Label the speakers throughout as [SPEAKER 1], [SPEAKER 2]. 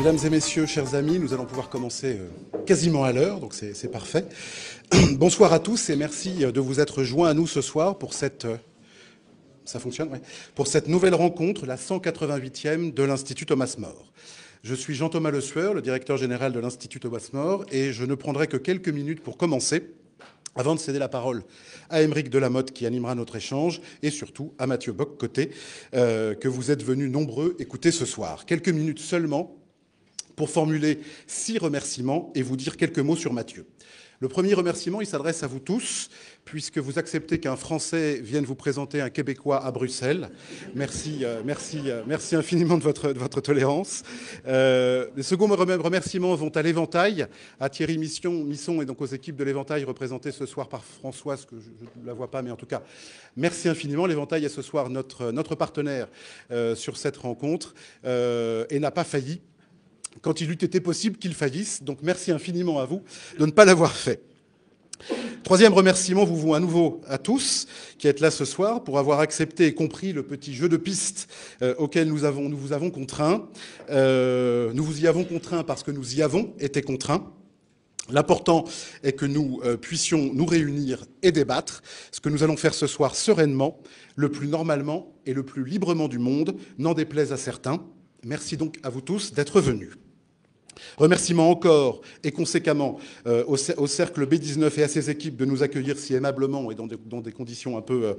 [SPEAKER 1] Mesdames et messieurs, chers amis, nous allons pouvoir commencer quasiment à l'heure, donc c'est parfait. Bonsoir à tous et merci de vous être joints à nous ce soir pour cette... Ça fonctionne, oui. Pour cette nouvelle rencontre, la 188e de l'Institut Thomas More. Je suis Jean-Thomas Le Sueur, le directeur général de l'Institut Thomas More, et je ne prendrai que quelques minutes pour commencer, avant de céder la parole à Aymeric Delamotte qui animera notre échange, et surtout à Mathieu Bock-Côté, que vous êtes venus nombreux écouter ce soir. Quelques minutes seulement pour formuler 6 remerciements et vous dire quelques mots sur Mathieu. Le premier remerciement, il s'adresse à vous tous, puisque vous acceptez qu'un Français vienne vous présenter un Québécois à Bruxelles. Merci infiniment de votre tolérance. Les seconds remerciements vont à l'Éventail, à Thierry Misson et donc aux équipes de l'Éventail représentées ce soir par Françoise, que je ne la vois pas, mais en tout cas, merci infiniment. L'Éventail est ce soir notre partenaire sur cette rencontre et n'a pas failli quand il eût été possible qu'il faillisse. Donc merci infiniment à vous de ne pas l'avoir fait. Troisième remerciement vous vaut à nouveau à tous qui êtes là ce soir pour avoir accepté et compris le petit jeu de piste auquel nous vous avons contraint. Nous vous y avons contraint parce que nous y avons été contraints. L'important est que nous puissions nous réunir et débattre, ce que nous allons faire ce soir sereinement, le plus normalement et le plus librement du monde, n'en déplaise à certains. Merci donc à vous tous d'être venus. Remerciements encore et conséquemment au Cercle B19 et à ses équipes de nous accueillir si aimablement et dans des conditions un peu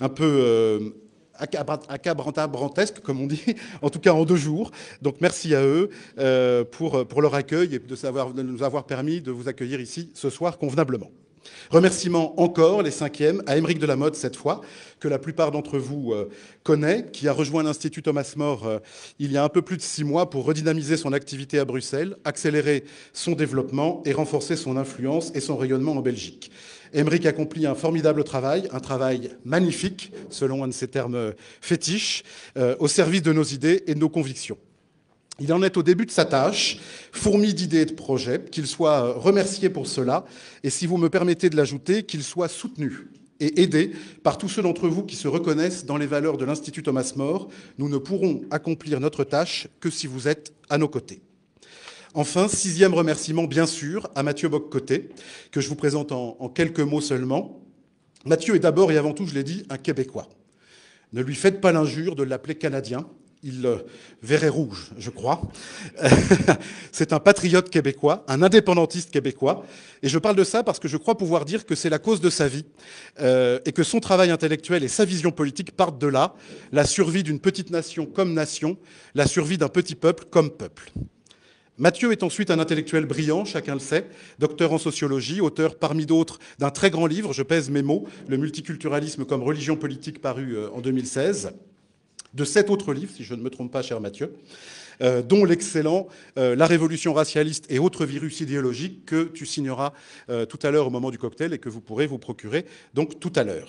[SPEAKER 1] acabrantesques, comme on dit, en tout cas en 2 jours. Donc merci à eux pour leur accueil et de nous avoir permis de vous accueillir ici ce soir convenablement. Remerciements encore, les 5e, à Aymeric Delamotte cette fois, que la plupart d'entre vous connaît, qui a rejoint l'Institut Thomas More il y a un peu plus de 6 mois pour redynamiser son activité à Bruxelles, accélérer son développement et renforcer son influence et son rayonnement en Belgique. Aymeric accomplit un formidable travail, un travail magnifique, selon un de ses termes fétiches, au service de nos idées et de nos convictions. Il en est au début de sa tâche, fourmi d'idées et de projets, qu'il soit remercié pour cela, et si vous me permettez de l'ajouter, qu'il soit soutenu et aidé par tous ceux d'entre vous qui se reconnaissent dans les valeurs de l'Institut Thomas More. Nous ne pourrons accomplir notre tâche que si vous êtes à nos côtés. Enfin, 6e remerciement, bien sûr, à Mathieu Bock-Côté, que je vous présente en quelques mots seulement. Mathieu est d'abord et avant tout, je l'ai dit, un Québécois. Ne lui faites pas l'injure de l'appeler Canadien. Il verrait rouge, je crois. C'est un patriote québécois, un indépendantiste québécois. Et je parle de ça parce que je crois pouvoir dire que c'est la cause de sa vie et que son travail intellectuel et sa vision politique partent de là, la survie d'une petite nation comme nation, la survie d'un petit peuple comme peuple. Mathieu est ensuite un intellectuel brillant, chacun le sait, docteur en sociologie, auteur parmi d'autres d'un très grand livre, je pèse mes mots, Le multiculturalisme comme religion politique, paru en 2016. De 7 autres livres, si je ne me trompe pas, cher Mathieu, dont l'excellent La révolution racialiste et autres virus idéologiques que tu signeras tout à l'heure au moment du cocktail et que vous pourrez vous procurer donc tout à l'heure.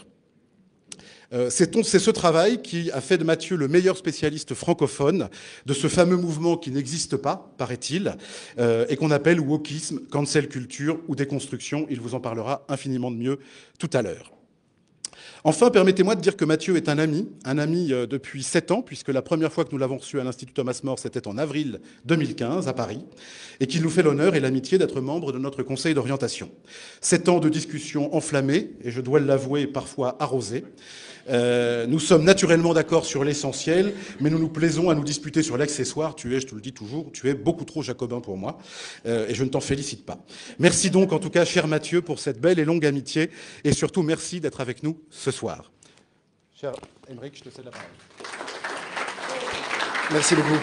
[SPEAKER 1] C'est ce travail qui a fait de Mathieu le meilleur spécialiste francophone de ce fameux mouvement qui n'existe pas, paraît-il, et qu'on appelle wokisme, cancel culture ou déconstruction. Il vous en parlera infiniment de mieux tout à l'heure. Enfin, permettez-moi de dire que Mathieu est un ami depuis 7 ans, puisque la première fois que nous l'avons reçu à l'Institut Thomas More, c'était en avril 2015 à Paris, et qu'il nous fait l'honneur et l'amitié d'être membre de notre conseil d'orientation. 7 ans de discussions enflammées, et je dois l'avouer, parfois arrosées. Nous sommes naturellement d'accord sur l'essentiel, mais nous nous plaisons à nous disputer sur l'accessoire. Je te le dis toujours, tu es beaucoup trop jacobin pour moi, et je ne t'en félicite pas. Merci donc, en tout cas, cher Mathieu, pour cette belle et longue amitié, et surtout, merci d'être avec nous ce soir. Cher Aymeric, je te cède la parole.
[SPEAKER 2] Merci beaucoup.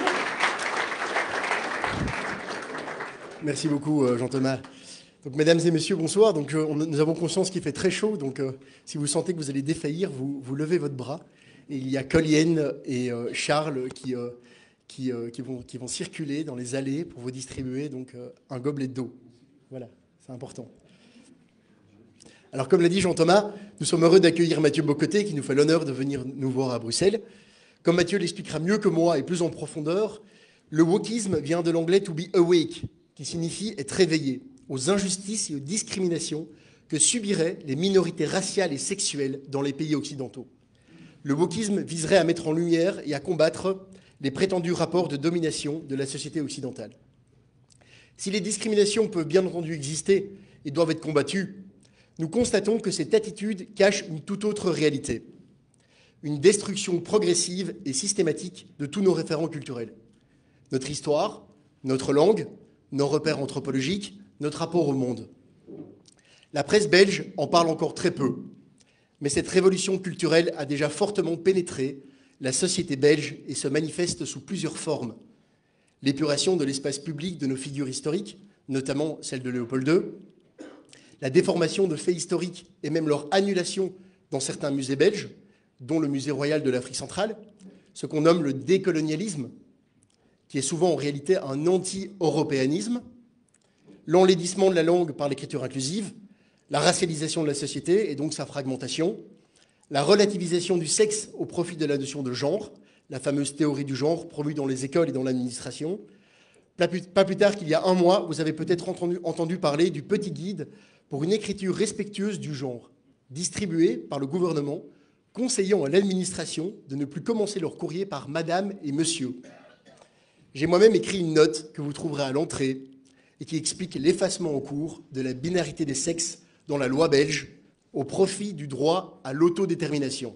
[SPEAKER 2] Merci beaucoup, Jean-Thomas. Donc, mesdames et messieurs, bonsoir. Donc, nous avons conscience qu'il fait très chaud. Donc, si vous sentez que vous allez défaillir, vous levez votre bras. Et il y a Collienne et Charles qui vont circuler dans les allées pour vous distribuer donc, un gobelet d'eau. Voilà, c'est important. Alors, comme l'a dit Jean-Thomas, nous sommes heureux d'accueillir Mathieu Bock-Côté qui nous fait l'honneur de venir nous voir à Bruxelles. Comme Mathieu l'expliquera mieux que moi et plus en profondeur, le wokisme vient de l'anglais « to be awake », qui signifie être réveillé aux injustices et aux discriminations que subiraient les minorités raciales et sexuelles dans les pays occidentaux. Le wokisme viserait à mettre en lumière et à combattre les prétendus rapports de domination de la société occidentale. Si les discriminations peuvent bien entendu exister et doivent être combattues, nous constatons que cette attitude cache une toute autre réalité, une destruction progressive et systématique de tous nos référents culturels. Notre histoire, notre langue, nos repères anthropologiques, notre rapport au monde. La presse belge en parle encore très peu, mais cette révolution culturelle a déjà fortement pénétré la société belge et se manifeste sous plusieurs formes. L'épuration de l'espace public de nos figures historiques, notamment celle de Léopold II, la déformation de faits historiques et même leur annulation dans certains musées belges, dont le musée royal de l'Afrique centrale, ce qu'on nomme le décolonialisme, qui est souvent en réalité un anti-européanisme, l'enlaidissement de la langue par l'écriture inclusive, la racialisation de la société et donc sa fragmentation, la relativisation du sexe au profit de la notion de genre, la fameuse théorie du genre promue dans les écoles et dans l'administration. Pas plus tard qu'il y a un mois, vous avez peut-être entendu parler du petit guide pour une écriture respectueuse du genre, distribué par le gouvernement, conseillant à l'administration de ne plus commencer leur courrier par madame et monsieur. J'ai moi-même écrit une note que vous trouverez à l'entrée et qui explique l'effacement en cours de la binarité des sexes dans la loi belge au profit du droit à l'autodétermination.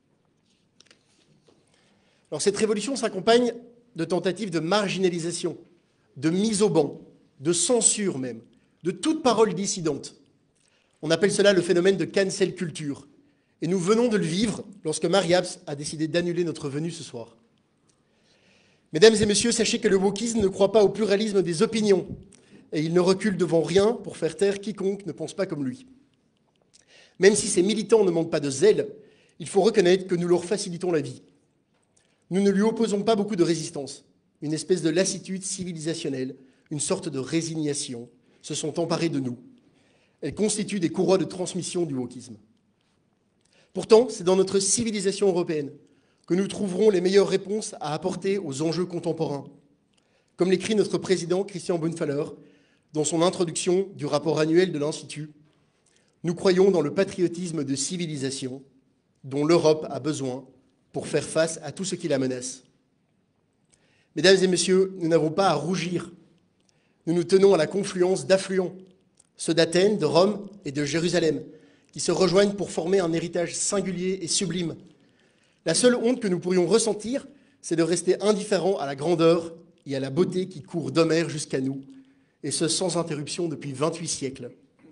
[SPEAKER 2] Alors cette révolution s'accompagne de tentatives de marginalisation, de mise au ban, de censure même, de toute parole dissidente. On appelle cela le phénomène de cancel culture. Et nous venons de le vivre lorsque Mariapps a décidé d'annuler notre venue ce soir. Mesdames et messieurs, sachez que le wokisme ne croit pas au pluralisme des opinions et il ne recule devant rien pour faire taire quiconque ne pense pas comme lui. Même si ces militants ne manquent pas de zèle, il faut reconnaître que nous leur facilitons la vie. Nous ne lui opposons pas beaucoup de résistance. Une espèce de lassitude civilisationnelle, une sorte de résignation, se sont emparés de nous. Elles constituent des courroies de transmission du wokisme. Pourtant, c'est dans notre civilisation européenne que nous trouverons les meilleures réponses à apporter aux enjeux contemporains. Comme l'écrit notre président Christian Bonnefaller dans son introduction du rapport annuel de l'Institut, nous croyons dans le patriotisme de civilisation dont l'Europe a besoin pour faire face à tout ce qui la menace. Mesdames et messieurs, nous n'avons pas à rougir. Nous nous tenons à la confluence d'affluents, ceux d'Athènes, de Rome et de Jérusalem, qui se rejoignent pour former un héritage singulier et sublime. La seule honte que nous pourrions ressentir, c'est de rester indifférents à la grandeur et à la beauté qui court d'Homère jusqu'à nous, et ce sans interruption depuis 28 siècles.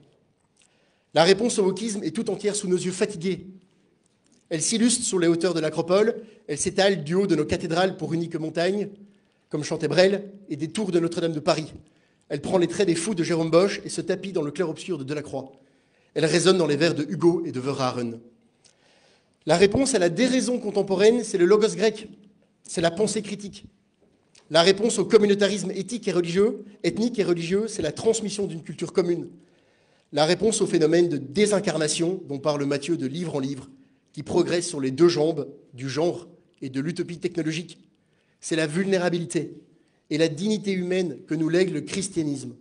[SPEAKER 2] La réponse au wokisme est tout entière sous nos yeux fatigués. Elle s'illustre sur les hauteurs de l'Acropole, elle s'étale du haut de nos cathédrales pour unique montagne, comme chantait Brel, et des tours de Notre-Dame de Paris. Elle prend les traits des fous de Jérôme Bosch et se tapit dans le clair-obscur de Delacroix. Elle résonne dans les vers de Hugo et de Verhaeren. La réponse à la déraison contemporaine, c'est le logos grec, c'est la pensée critique. La réponse au communautarisme ethnique et religieux, c'est la transmission d'une culture commune. La réponse au phénomène de désincarnation dont parle Matthieu de livre en livre, qui progresse sur les deux jambes du genre et de l'utopie technologique, c'est la vulnérabilité et la dignité humaine que nous lègue le christianisme.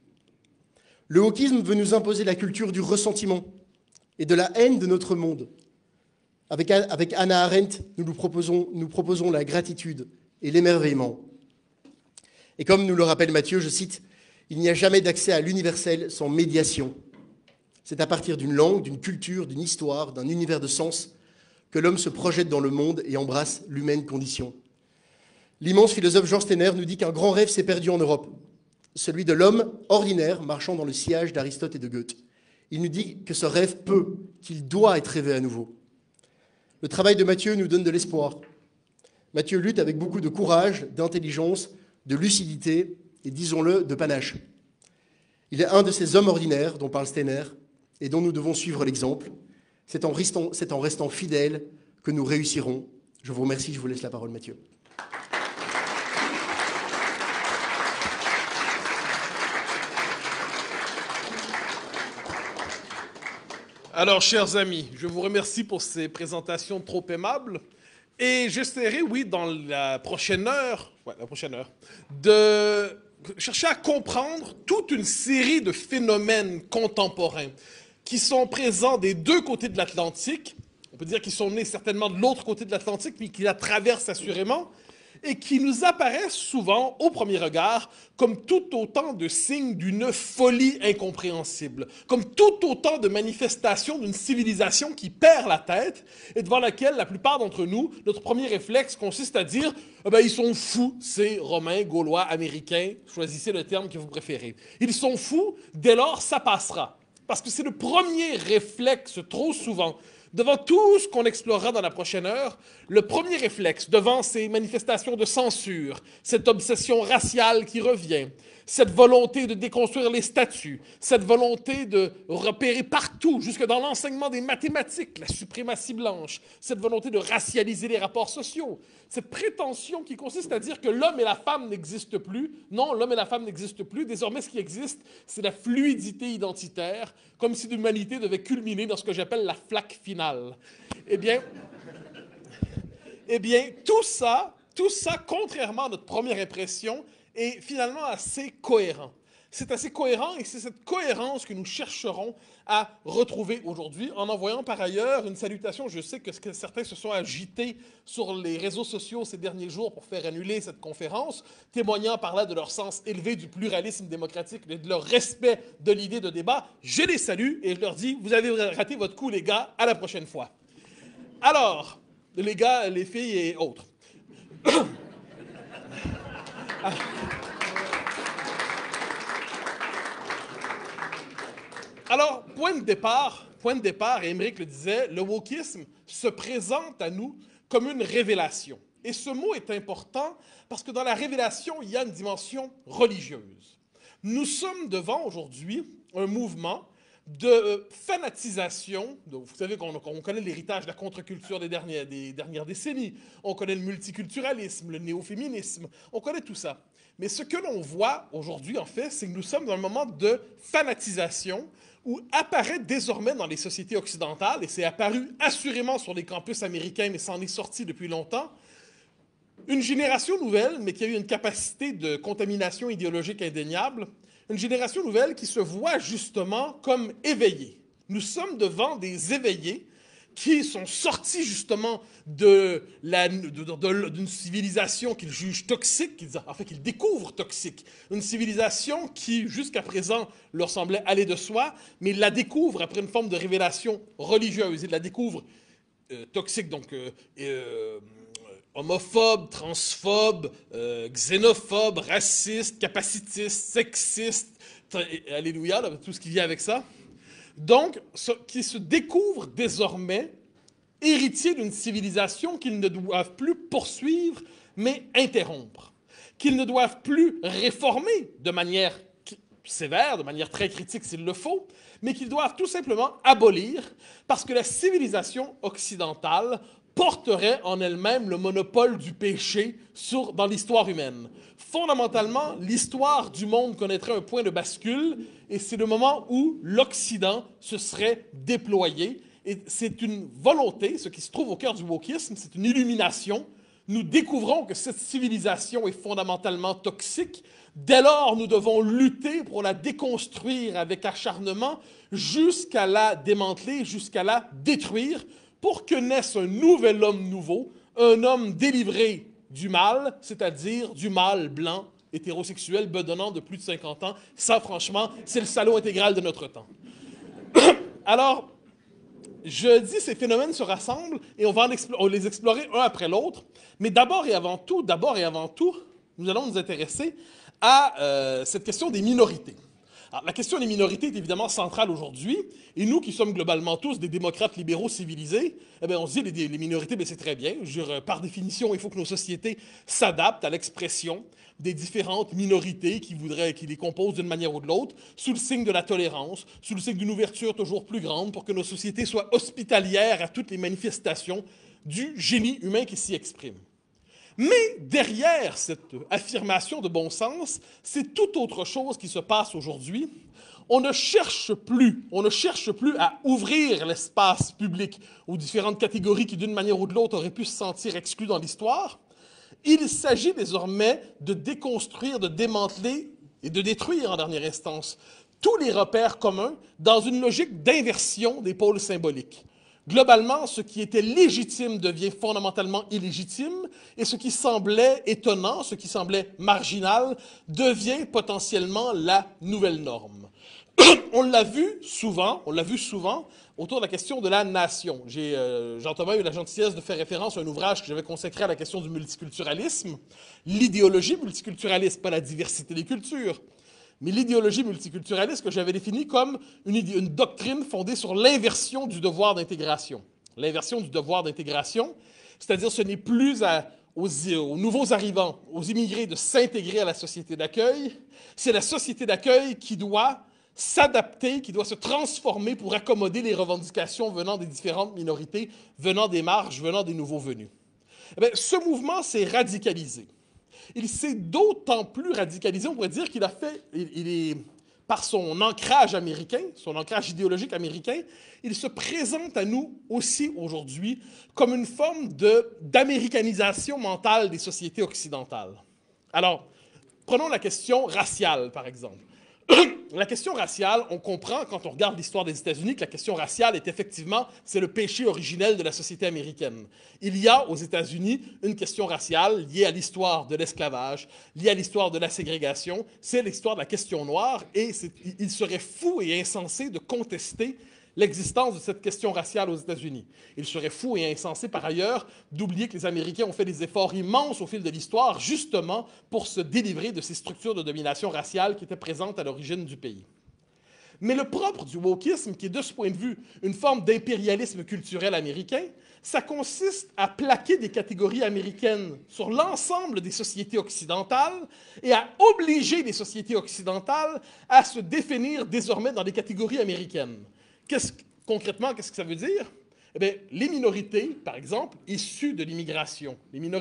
[SPEAKER 2] Le wokisme veut nous imposer la culture du ressentiment et de la haine de notre monde. Avec Hannah Arendt, nous proposons la gratitude et l'émerveillement. Et comme nous le rappelle Matthieu, je cite, « Il n'y a jamais d'accès à l'universel sans médiation. C'est à partir d'une langue, d'une culture, d'une histoire, d'un univers de sens que l'homme se projette dans le monde et embrasse l'humaine condition. » L'immense philosophe Georges Steiner nous dit qu'un grand rêve s'est perdu en Europe, celui de l'homme ordinaire marchant dans le sillage d'Aristote et de Goethe. Il nous dit que ce rêve peut, qu'il doit être rêvé à nouveau. Le travail de Matthieu nous donne de l'espoir. Matthieu lutte avec beaucoup de courage, d'intelligence, de lucidité et, disons-le, de panache. Il est un de ces hommes ordinaires dont parle Steiner et dont nous devons suivre l'exemple. C'est en restant fidèles que nous réussirons. Je vous remercie, je vous laisse la parole, Matthieu.
[SPEAKER 3] Alors, chers amis, je vous remercie pour ces présentations trop aimables. Et j'essaierai, oui, dans la prochaine heure, de chercher à comprendre toute une série de phénomènes contemporains qui sont présents des deux côtés de l'Atlantique. On peut dire qu'ils sont nés certainement de l'autre côté de l'Atlantique, mais qui la traversent assurément, et qui nous apparaissent souvent, au premier regard, comme tout autant de signes d'une folie incompréhensible, comme tout autant de manifestations d'une civilisation qui perd la tête et devant laquelle la plupart d'entre nous, notre premier réflexe consiste à dire ah ben, ils sont fous, ces Romains, Gaulois, Américains, choisissez le terme que vous préférez. Ils sont fous, dès lors ça passera. Parce que c'est le premier réflexe, trop souvent, devant tout ce qu'on explorera dans la prochaine heure, le premier réflexe devant ces manifestations de censure, cette obsession raciale qui revient, cette volonté de déconstruire les statuts, cette volonté de repérer partout, jusque dans l'enseignement des mathématiques, la suprématie blanche, cette volonté de racialiser les rapports sociaux, cette prétention qui consiste à dire que l'homme et la femme n'existent plus. Non, l'homme et la femme n'existent plus. Désormais, ce qui existe, c'est la fluidité identitaire, comme si l'humanité devait culminer dans ce que j'appelle la flaque finale. Eh bien, tout ça, contrairement à notre première impression, est finalement assez cohérent. C'est assez cohérent et c'est cette cohérence que nous chercherons à retrouver aujourd'hui en envoyant par ailleurs une salutation. Je sais que certains se sont agités sur les réseaux sociaux ces derniers jours pour faire annuler cette conférence, témoignant par là de leur sens élevé du pluralisme démocratique et de leur respect de l'idée de débat. Je les salue et je leur dis, vous avez raté votre coup les gars, à la prochaine fois. Alors, les gars, les filles et autres. Alors, point de départ, et Émeric le disait, le wokisme se présente à nous comme une révélation. Et ce mot est important parce que dans la révélation, il y a une dimension religieuse. Nous sommes devant aujourd'hui un mouvement de fanatisation. Vous savez qu'on connaît l'héritage de la contre-culture des dernières décennies. On connaît le multiculturalisme, le néo-féminisme. On connaît tout ça. Mais ce que l'on voit aujourd'hui, en fait, c'est que nous sommes dans un moment de fanatisation où apparaît désormais dans les sociétés occidentales, et c'est apparu assurément sur les campus américains, mais ça en est sorti depuis longtemps, une génération nouvelle, mais qui a eu une capacité de contamination idéologique indéniable, une génération nouvelle qui se voit justement comme éveillée. Nous sommes devant des éveillés qui sont sortis justement d'une civilisation qu'ils jugent toxique, qu'ils découvrent toxique. Une civilisation qui, jusqu'à présent, leur semblait aller de soi, mais ils la découvrent après une forme de révélation religieuse. Ils la découvrent toxique, donc homophobe, transphobe, xénophobe, raciste, capacitiste, sexiste, alléluia, là, tout ce qui vient avec ça. Donc, qui se découvrent désormais héritiers d'une civilisation qu'ils ne doivent plus poursuivre, mais interrompre. Qu'ils ne doivent plus réformer de manière sévère, de manière très critique s'il le faut, mais qu'ils doivent tout simplement abolir, parce que la civilisation occidentale porterait en elle-même le monopole du péché dans l'histoire humaine. Fondamentalement, l'histoire du monde connaîtrait un point de bascule et c'est le moment où l'Occident se serait déployé. Et c'est une volonté, ce qui se trouve au cœur du wokisme, c'est une illumination. Nous découvrons que cette civilisation est fondamentalement toxique. Dès lors, nous devons lutter pour la déconstruire avec acharnement jusqu'à la démanteler, jusqu'à la détruire, pour que naisse un nouvel homme nouveau, un homme délivré du mal, c'est-à-dire du mâle blanc, hétérosexuel, bedonnant de plus de 50 ans. Ça, franchement, c'est le salaud intégral de notre temps. Alors, je dis ces phénomènes se rassemblent et on va les explorer un après l'autre. Mais d'abord et avant tout, nous allons nous intéresser à cette question des minorités. Alors, la question des minorités est évidemment centrale aujourd'hui, et nous qui sommes globalement tous des démocrates libéraux civilisés, eh bien, on se dit les minorités, c'est très bien. Je veux dire, par définition, il faut que nos sociétés s'adaptent à l'expression des différentes minorités qui les composent d'une manière ou de l'autre, sous le signe de la tolérance, sous le signe d'une ouverture toujours plus grande pour que nos sociétés soient hospitalières à toutes les manifestations du génie humain qui s'y exprime. Mais derrière cette affirmation de bon sens, c'est tout autre chose qui se passe aujourd'hui. On ne cherche plus à ouvrir l'espace public aux différentes catégories qui, d'une manière ou de l'autre, auraient pu se sentir exclues dans l'histoire. Il s'agit désormais de déconstruire, de démanteler et de détruire, en dernière instance, tous les repères communs dans une logique d'inversion des pôles symboliques. Globalement, ce qui était légitime devient fondamentalement illégitime, et ce qui semblait étonnant, ce qui semblait marginal, devient potentiellement la nouvelle norme. On l'a vu souvent autour de la question de la nation. Jean-Thomas a eu la gentillesse de faire référence à un ouvrage que j'avais consacré à la question du multiculturalisme. L'idéologie multiculturaliste, pas la diversité des cultures, mais l'idéologie multiculturaliste que j'avais définie comme une doctrine fondée sur l'inversion du devoir d'intégration. L'inversion du devoir d'intégration, c'est-à-dire ce n'est plus aux nouveaux arrivants, aux immigrés de s'intégrer à la société d'accueil, c'est la société d'accueil qui doit s'adapter, qui doit se transformer pour accommoder les revendications venant des différentes minorités, venant des marges, venant des nouveaux venus. Eh bien, ce mouvement s'est radicalisé. Il s'est d'autant plus radicalisé, on pourrait dire qu'il est, par son ancrage américain, son ancrage idéologique américain, il se présente à nous aussi aujourd'hui comme une forme d'américanisation mentale des sociétés occidentales. Alors, prenons la question raciale, par exemple. La question raciale, on comprend quand on regarde l'histoire des États-Unis que la question raciale est effectivement, c'est le péché originel de la société américaine. Il y a aux États-Unis une question raciale liée à l'histoire de l'esclavage, liée à l'histoire de la ségrégation, c'est l'histoire de la question noire, et il serait fou et insensé de contester l'existence de cette question raciale aux États-Unis. Il serait fou et insensé, par ailleurs, d'oublier que les Américains ont fait des efforts immenses au fil de l'histoire, justement pour se délivrer de ces structures de domination raciale qui étaient présentes à l'origine du pays. Mais le propre du wokisme, qui est de ce point de vue une forme d'impérialisme culturel américain, ça consiste à plaquer des catégories américaines sur l'ensemble des sociétés occidentales et à obliger les sociétés occidentales à se définir désormais dans des catégories américaines. Concrètement, qu'est-ce que ça veut dire? Eh bien, les minorités, par exemple, issues de l'immigration,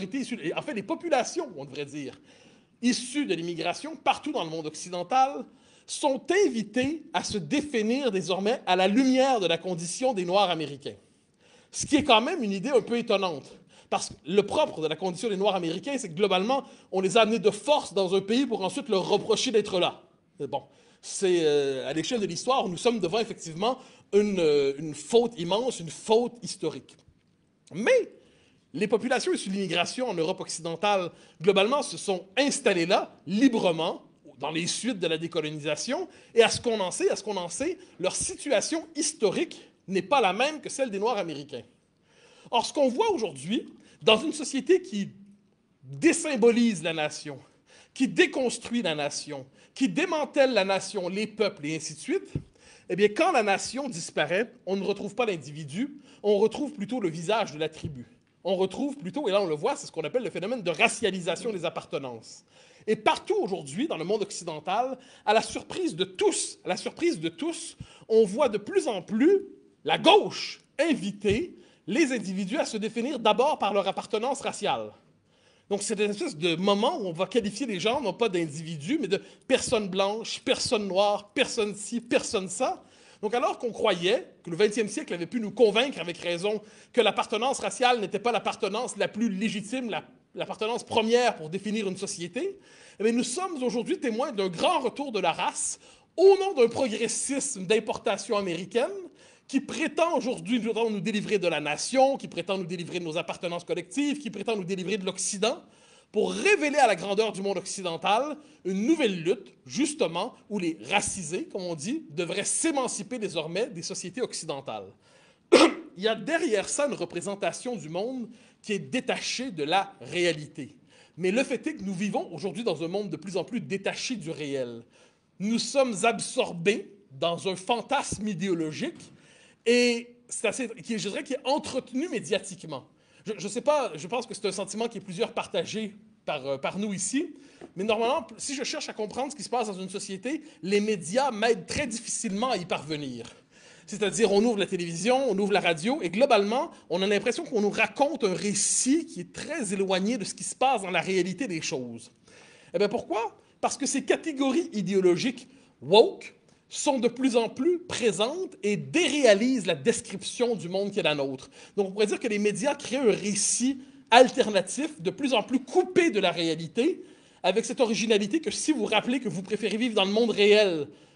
[SPEAKER 3] les populations, on devrait dire, issues de l'immigration partout dans le monde occidental, sont invitées à se définir désormais à la lumière de la condition des Noirs américains. Ce qui est quand même une idée un peu étonnante. Parce que le propre de la condition des Noirs américains, c'est que globalement, on les a amenés de force dans un pays pour ensuite leur reprocher d'être là. Bon, c'est à l'échelle de l'histoire, nous sommes devant effectivement une faute immense, une faute historique. Mais les populations issues de l'immigration en Europe occidentale, globalement, se sont installées là, librement, dans les suites de la décolonisation, et à ce qu'on en sait, leur situation historique n'est pas la même que celle des Noirs américains. Or, ce qu'on voit aujourd'hui, dans une société qui désymbolise la nation, qui déconstruit la nation, qui démantèle la nation, les peuples et ainsi de suite, eh bien, quand la nation disparaît, on ne retrouve pas l'individu, on retrouve plutôt le visage de la tribu. On retrouve plutôt, et là on le voit, c'est ce qu'on appelle le phénomène de racialisation des appartenances. Et partout aujourd'hui, dans le monde occidental, à la surprise de tous, on voit de plus en plus la gauche inviter les individus à se définir d'abord par leur appartenance raciale. Donc, c'est une espèce de moment où on va qualifier les gens, non pas d'individus, mais de personnes blanches, personnes noires, personnes ci, personnes ça. Donc, alors qu'on croyait que le 20e siècle avait pu nous convaincre avec raison que l'appartenance raciale n'était pas l'appartenance la plus légitime, l'appartenance première pour définir une société, eh bien, nous sommes aujourd'hui témoins d'un grand retour de la race au nom d'un progressisme d'importation américaine qui prétend aujourd'hui nous délivrer de la nation, qui prétend nous délivrer de nos appartenances collectives, qui prétend nous délivrer de l'Occident, pour révéler à la grandeur du monde occidental une nouvelle lutte, justement, où les racisés, comme on dit, devraient s'émanciper désormais des sociétés occidentales. Il y a derrière ça une représentation du monde qui est détachée de la réalité. Mais le fait est que nous vivons aujourd'hui dans un monde de plus en plus détaché du réel. Nous sommes absorbés dans un fantasme idéologique et je dirais, qui est entretenu médiatiquement. Je ne sais pas, je pense que c'est un sentiment qui est plusieurs partagé par nous ici, mais normalement, si je cherche à comprendre ce qui se passe dans une société, les médias m'aident très difficilement à y parvenir. C'est-à-dire, on ouvre la télévision, on ouvre la radio, et globalement, on a l'impression qu'on nous raconte un récit qui est très éloigné de ce qui se passe dans la réalité des choses. Eh bien, pourquoi? Parce que ces catégories idéologiques woke sont de plus en plus présentes et déréalisent la description du monde qui est la nôtre. Donc, on pourrait dire que les médias créent un récit alternatif, de plus en plus coupé de la réalité, avec cette originalité que si vous rappelez que vous préférez vivre dans le monde réel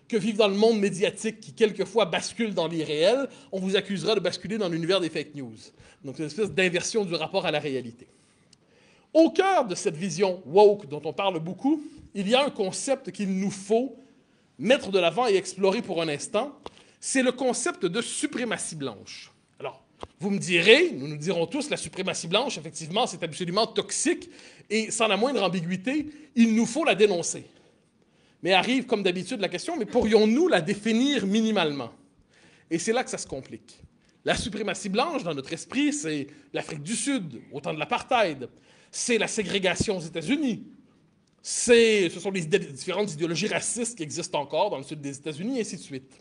[SPEAKER 3] que vivre dans le monde médiatique qui, quelquefois, bascule dans l'irréel, on vous accusera de basculer dans l'univers des fake news. Donc, c'est une espèce d'inversion du rapport à la réalité. Au cœur de cette vision woke dont on parle beaucoup, il y a un concept qu'il nous faut mettre de l'avant et explorer pour un instant. C'est le concept de suprématie blanche. Alors, vous me direz, nous nous dirons tous, la suprématie blanche, effectivement, c'est absolument toxique et sans la moindre ambiguïté, il nous faut la dénoncer. Mais arrive, comme d'habitude, la question, mais pourrions-nous la définir minimalement? Et c'est là que ça se complique. La suprématie blanche, dans notre esprit, c'est l'Afrique du Sud, au temps de l'apartheid. C'est la ségrégation aux États-Unis. Ce sont les différentes idéologies racistes qui existent encore dans le sud des États-Unis, et ainsi de suite.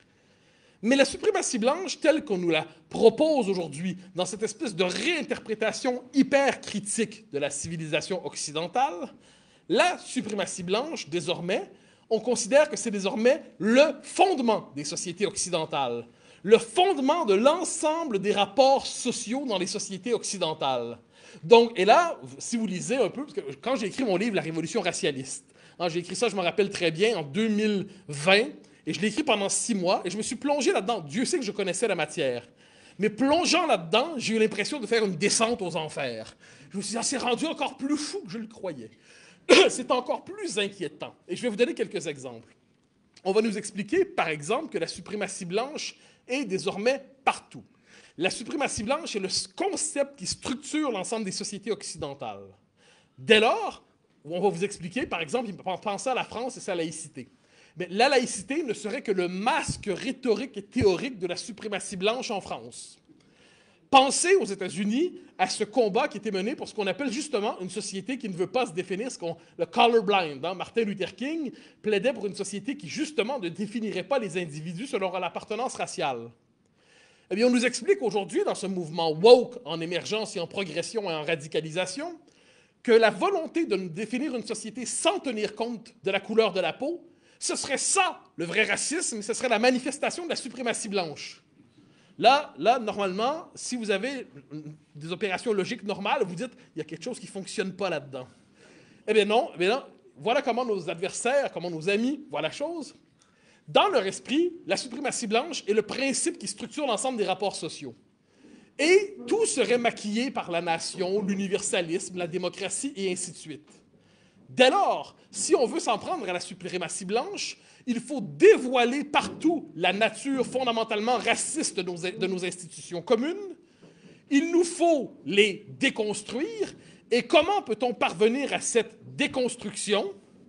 [SPEAKER 3] Mais la suprématie blanche, telle qu'on nous la propose aujourd'hui, dans cette espèce de réinterprétation hyper critique de la civilisation occidentale, la suprématie blanche, désormais, on considère que c'est désormais le fondement des sociétés occidentales, le fondement de l'ensemble des rapports sociaux dans les sociétés occidentales. Donc, et là, si vous lisez un peu, parce que quand j'ai écrit mon livre « La révolution racialiste », j'ai écrit ça, je me rappelle très bien, en 2020, et je l'ai écrit pendant 6 mois, et je me suis plongé là-dedans. Dieu sait que je connaissais la matière. Mais plongeant là-dedans, j'ai eu l'impression de faire une descente aux enfers. Je me suis dit, c'est rendu encore plus fou que je le croyais. C'est encore plus inquiétant. Et je vais vous donner quelques exemples. On va nous expliquer, par exemple, que la suprématie blanche est désormais partout. La suprématie blanche est le concept qui structure l'ensemble des sociétés occidentales. Dès lors, on va vous expliquer, par exemple, pensez à la France et sa laïcité. Mais la laïcité ne serait que le masque rhétorique et théorique de la suprématie blanche en France. Pensez aux États-Unis à ce combat qui était mené pour ce qu'on appelle justement une société qui ne veut pas se définir, le colorblind. Martin Luther King plaidait pour une société qui justement ne définirait pas les individus selon l'appartenance raciale. Eh bien, on nous explique aujourd'hui, dans ce mouvement woke en émergence et en progression et en radicalisation, que la volonté de nous définir une société sans tenir compte de la couleur de la peau, ce serait ça, le vrai racisme, ce serait la manifestation de la suprématie blanche. Là, normalement, si vous avez des opérations logiques normales, vous dites, il y a quelque chose qui ne fonctionne pas là-dedans. Eh bien non, voilà comment nos adversaires, comment nos amis voient la chose. Dans leur esprit, la suprématie blanche est le principe qui structure l'ensemble des rapports sociaux. Et tout serait maquillé par la nation, l'universalisme, la démocratie, et ainsi de suite. Dès lors, si on veut s'en prendre à la suprématie blanche, il faut dévoiler partout la nature fondamentalement raciste de nos institutions communes. Il nous faut les déconstruire. Et comment peut-on parvenir à cette déconstruction?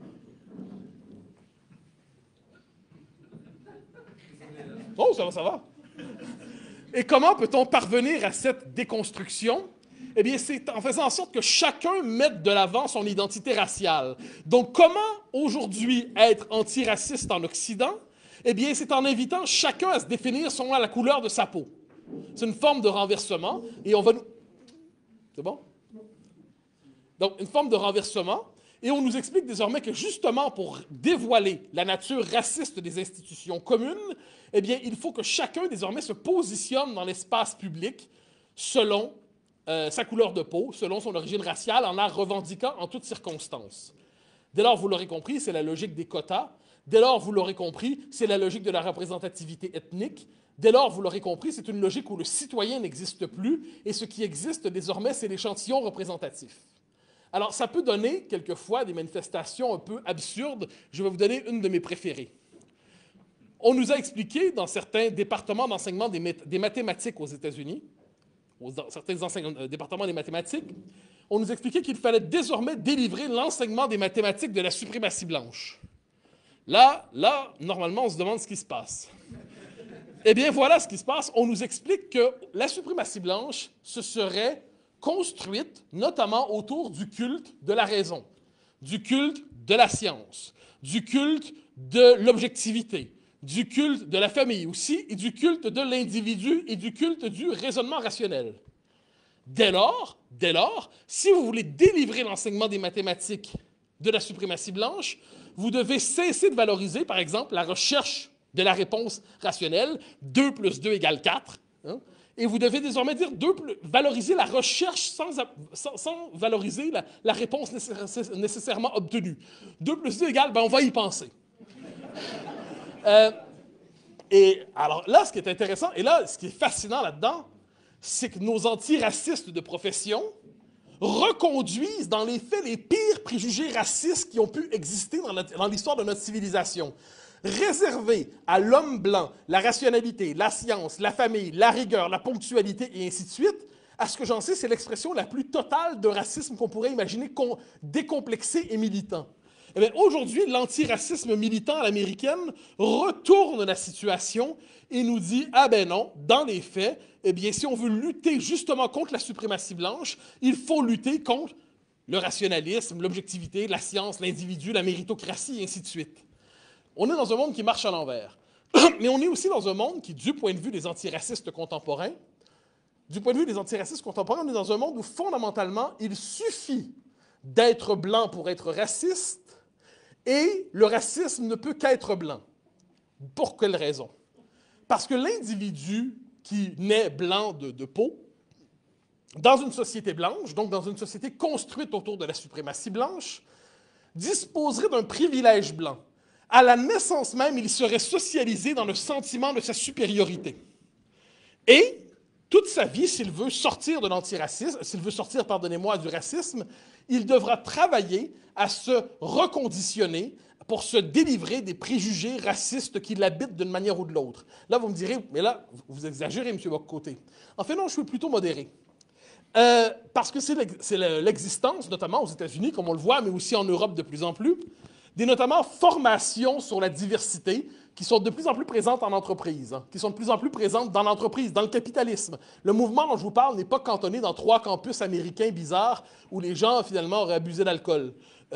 [SPEAKER 3] Oh, ça va. Et comment peut-on parvenir à cette déconstruction? Eh bien, c'est en faisant en sorte que chacun mette de l'avant son identité raciale. Donc, comment aujourd'hui être antiraciste en Occident? Eh bien, c'est en invitant chacun à se définir selon la couleur de sa peau. C'est une forme de renversement, et on va nous... C'est bon? Donc, une forme de renversement, et on nous explique désormais que justement pour dévoiler la nature raciste des institutions communes, eh bien, il faut que chacun désormais se positionne dans l'espace public selon sa couleur de peau, selon son origine raciale, en la revendiquant en toutes circonstances. Dès lors, vous l'aurez compris, c'est la logique des quotas. Dès lors, vous l'aurez compris, c'est la logique de la représentativité ethnique. Dès lors, vous l'aurez compris, c'est une logique où le citoyen n'existe plus, et ce qui existe désormais, c'est l'échantillon représentatif. Alors, ça peut donner, quelquefois, des manifestations un peu absurdes. Je vais vous donner une de mes préférées. On nous a expliqué, dans certains départements d'enseignement des mathématiques aux États-Unis, dans certains départements des mathématiques, on nous expliquait qu'il fallait désormais délivrer l'enseignement des mathématiques de la suprématie blanche. Là, normalement, on se demande ce qui se passe. Eh bien, voilà ce qui se passe. On nous explique que la suprématie blanche se serait construite notamment autour du culte de la raison, du culte de la science, du culte de l'objectivité, du culte de la famille aussi, et du culte de l'individu et du culte du raisonnement rationnel. Dès lors, si vous voulez délivrer l'enseignement des mathématiques de la suprématie blanche, vous devez cesser de valoriser, par exemple, la recherche de la réponse rationnelle, 2 plus 2 égale 4, et vous devez désormais dire valoriser la recherche sans valoriser la réponse nécessairement obtenue. 2 plus 2 égale, on va y penser. Et alors là, ce qui est intéressant, et là, ce qui est fascinant là-dedans, c'est que nos antiracistes de profession reconduisent dans les faits les pires préjugés racistes qui ont pu exister dans l'histoire de notre civilisation. Réservés à l'homme blanc, la rationalité, la science, la famille, la rigueur, la ponctualité et ainsi de suite, à ce que j'en sais, c'est l'expression la plus totale de racisme qu'on pourrait imaginer décomplexé et militant. Eh bien, aujourd'hui, l'antiracisme militant à l'américaine retourne la situation et nous dit, ah ben non, dans les faits, eh bien, si on veut lutter justement contre la suprématie blanche, il faut lutter contre le rationalisme, l'objectivité, la science, l'individu, la méritocratie et ainsi de suite. On est dans un monde qui marche à l'envers. Mais on est aussi dans un monde qui, du point de vue des antiracistes contemporains, on est dans un monde où fondamentalement, il suffit d'être blanc pour être raciste, et le racisme ne peut qu'être blanc. Pour quelle raison? Parce que l'individu qui naît blanc de peau, dans une société blanche, donc dans une société construite autour de la suprématie blanche, disposerait d'un privilège blanc. À la naissance même, il serait socialisé dans le sentiment de sa supériorité. Et toute sa vie, s'il veut sortir de l'antiracisme, s'il veut sortir, pardonnez-moi, du racisme, il devra travailler à se reconditionner pour se délivrer des préjugés racistes qui l'habitent d'une manière ou de l'autre. Là, vous me direz, mais là, vous exagérez, M. Boccoté. En fait, non, je suis plutôt modéré. Parce que c'est l'existence, notamment aux États-Unis, comme on le voit, mais aussi en Europe de plus en plus, des notamment formations sur la diversité qui sont de plus en plus présentes en entreprise, qui sont de plus en plus présentes dans l'entreprise, dans le capitalisme. Le mouvement dont je vous parle n'est pas cantonné dans 3 campus américains bizarres où les gens, finalement, auraient abusé d'alcool.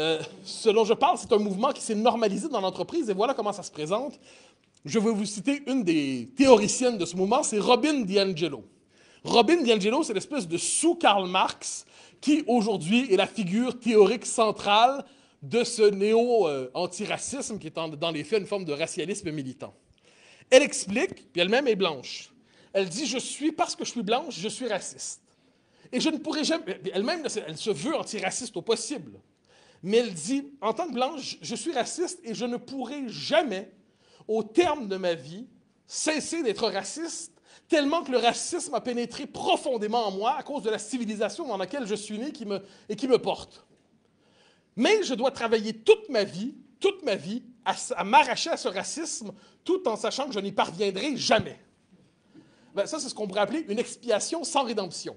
[SPEAKER 3] Ce dont je parle, c'est un mouvement qui s'est normalisé dans l'entreprise, et voilà comment ça se présente. Je vais vous citer une des théoriciennes de ce mouvement, c'est Robin DiAngelo. Robin DiAngelo, c'est l'espèce de sous-Karl Marx qui, aujourd'hui, est la figure théorique centrale de ce néo-antiracisme qui est dans les faits une forme de racialisme militant. Elle explique, puis elle-même est blanche, elle dit « parce que je suis blanche, je suis raciste ». Et je ne pourrais jamais... Elle-même, elle se veut antiraciste au possible. Mais elle dit « en tant que blanche, je suis raciste et je ne pourrai jamais, au terme de ma vie, cesser d'être raciste, tellement que le racisme a pénétré profondément en moi à cause de la civilisation dans laquelle je suis né et qui me porte. Mais je dois travailler toute ma vie, à m'arracher à ce racisme, tout en sachant que je n'y parviendrai jamais. » Ben, ça, c'est ce qu'on pourrait appeler une expiation sans rédemption.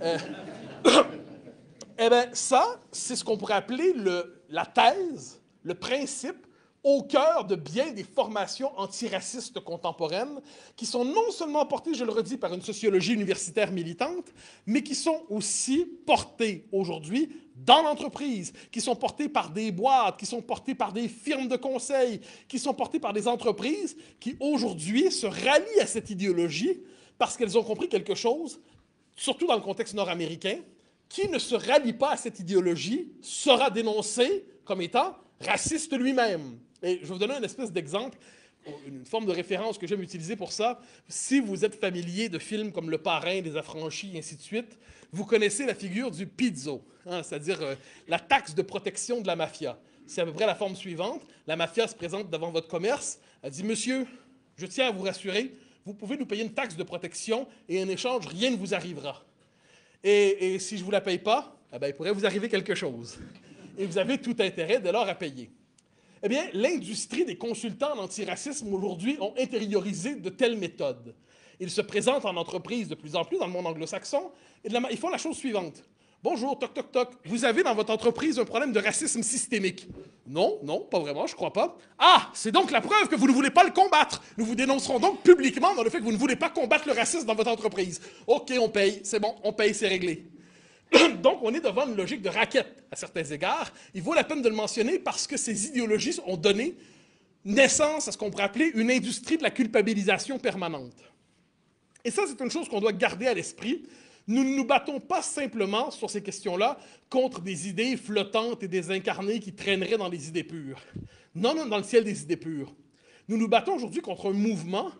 [SPEAKER 3] Eh bien, ça, c'est ce qu'on pourrait appeler la thèse, le principe, au cœur de bien des formations antiracistes contemporaines, qui sont non seulement portées, je le redis, par une sociologie universitaire militante, mais qui sont aussi portées aujourd'hui dans l'entreprise, qui sont portées par des boîtes, qui sont portées par des firmes de conseil, qui sont portées par des entreprises qui, aujourd'hui, se rallient à cette idéologie parce qu'elles ont compris quelque chose, surtout dans le contexte nord-américain. Qui ne se rallie pas à cette idéologie sera dénoncé comme étant raciste lui-même. Et je vais vous donner une espèce d'exemple, une forme de référence que j'aime utiliser pour ça. Si vous êtes familier de films comme Le Parrain, Les Affranchis, et ainsi de suite, vous connaissez la figure du pizzo, c'est-à-dire la taxe de protection de la mafia. C'est à peu près la forme suivante. La mafia se présente devant votre commerce. Elle dit « Monsieur, je tiens à vous rassurer, vous pouvez nous payer une taxe de protection et en échange, rien ne vous arrivera. Et si je ne vous la paye pas, eh bien, il pourrait vous arriver quelque chose. Et vous avez tout intérêt dès lors à payer. » Eh bien, l'industrie des consultants en antiracisme aujourd'hui ont intériorisé de telles méthodes. Ils se présentent en entreprise de plus en plus dans le monde anglo-saxon et ils font la chose suivante. « Bonjour, toc, toc, toc, vous avez dans votre entreprise un problème de racisme systémique. » « Non, non, pas vraiment, je ne crois pas. »« Ah, c'est donc la preuve que vous ne voulez pas le combattre. Nous vous dénoncerons donc publiquement dans le fait que vous ne voulez pas combattre le racisme dans votre entreprise. »« OK, on paye, c'est bon, on paye, c'est réglé. » Donc, on est devant une logique de raquette, à certains égards. Il vaut la peine de le mentionner parce que ces idéologies ont donné naissance à ce qu'on pourrait appeler une industrie de la culpabilisation permanente. Et ça, c'est une chose qu'on doit garder à l'esprit. Nous ne nous battons pas simplement sur ces questions-là contre des idées flottantes et désincarnées qui traîneraient dans les idées pures. Non, non, dans le ciel des idées pures. Nous nous battons aujourd'hui contre un mouvement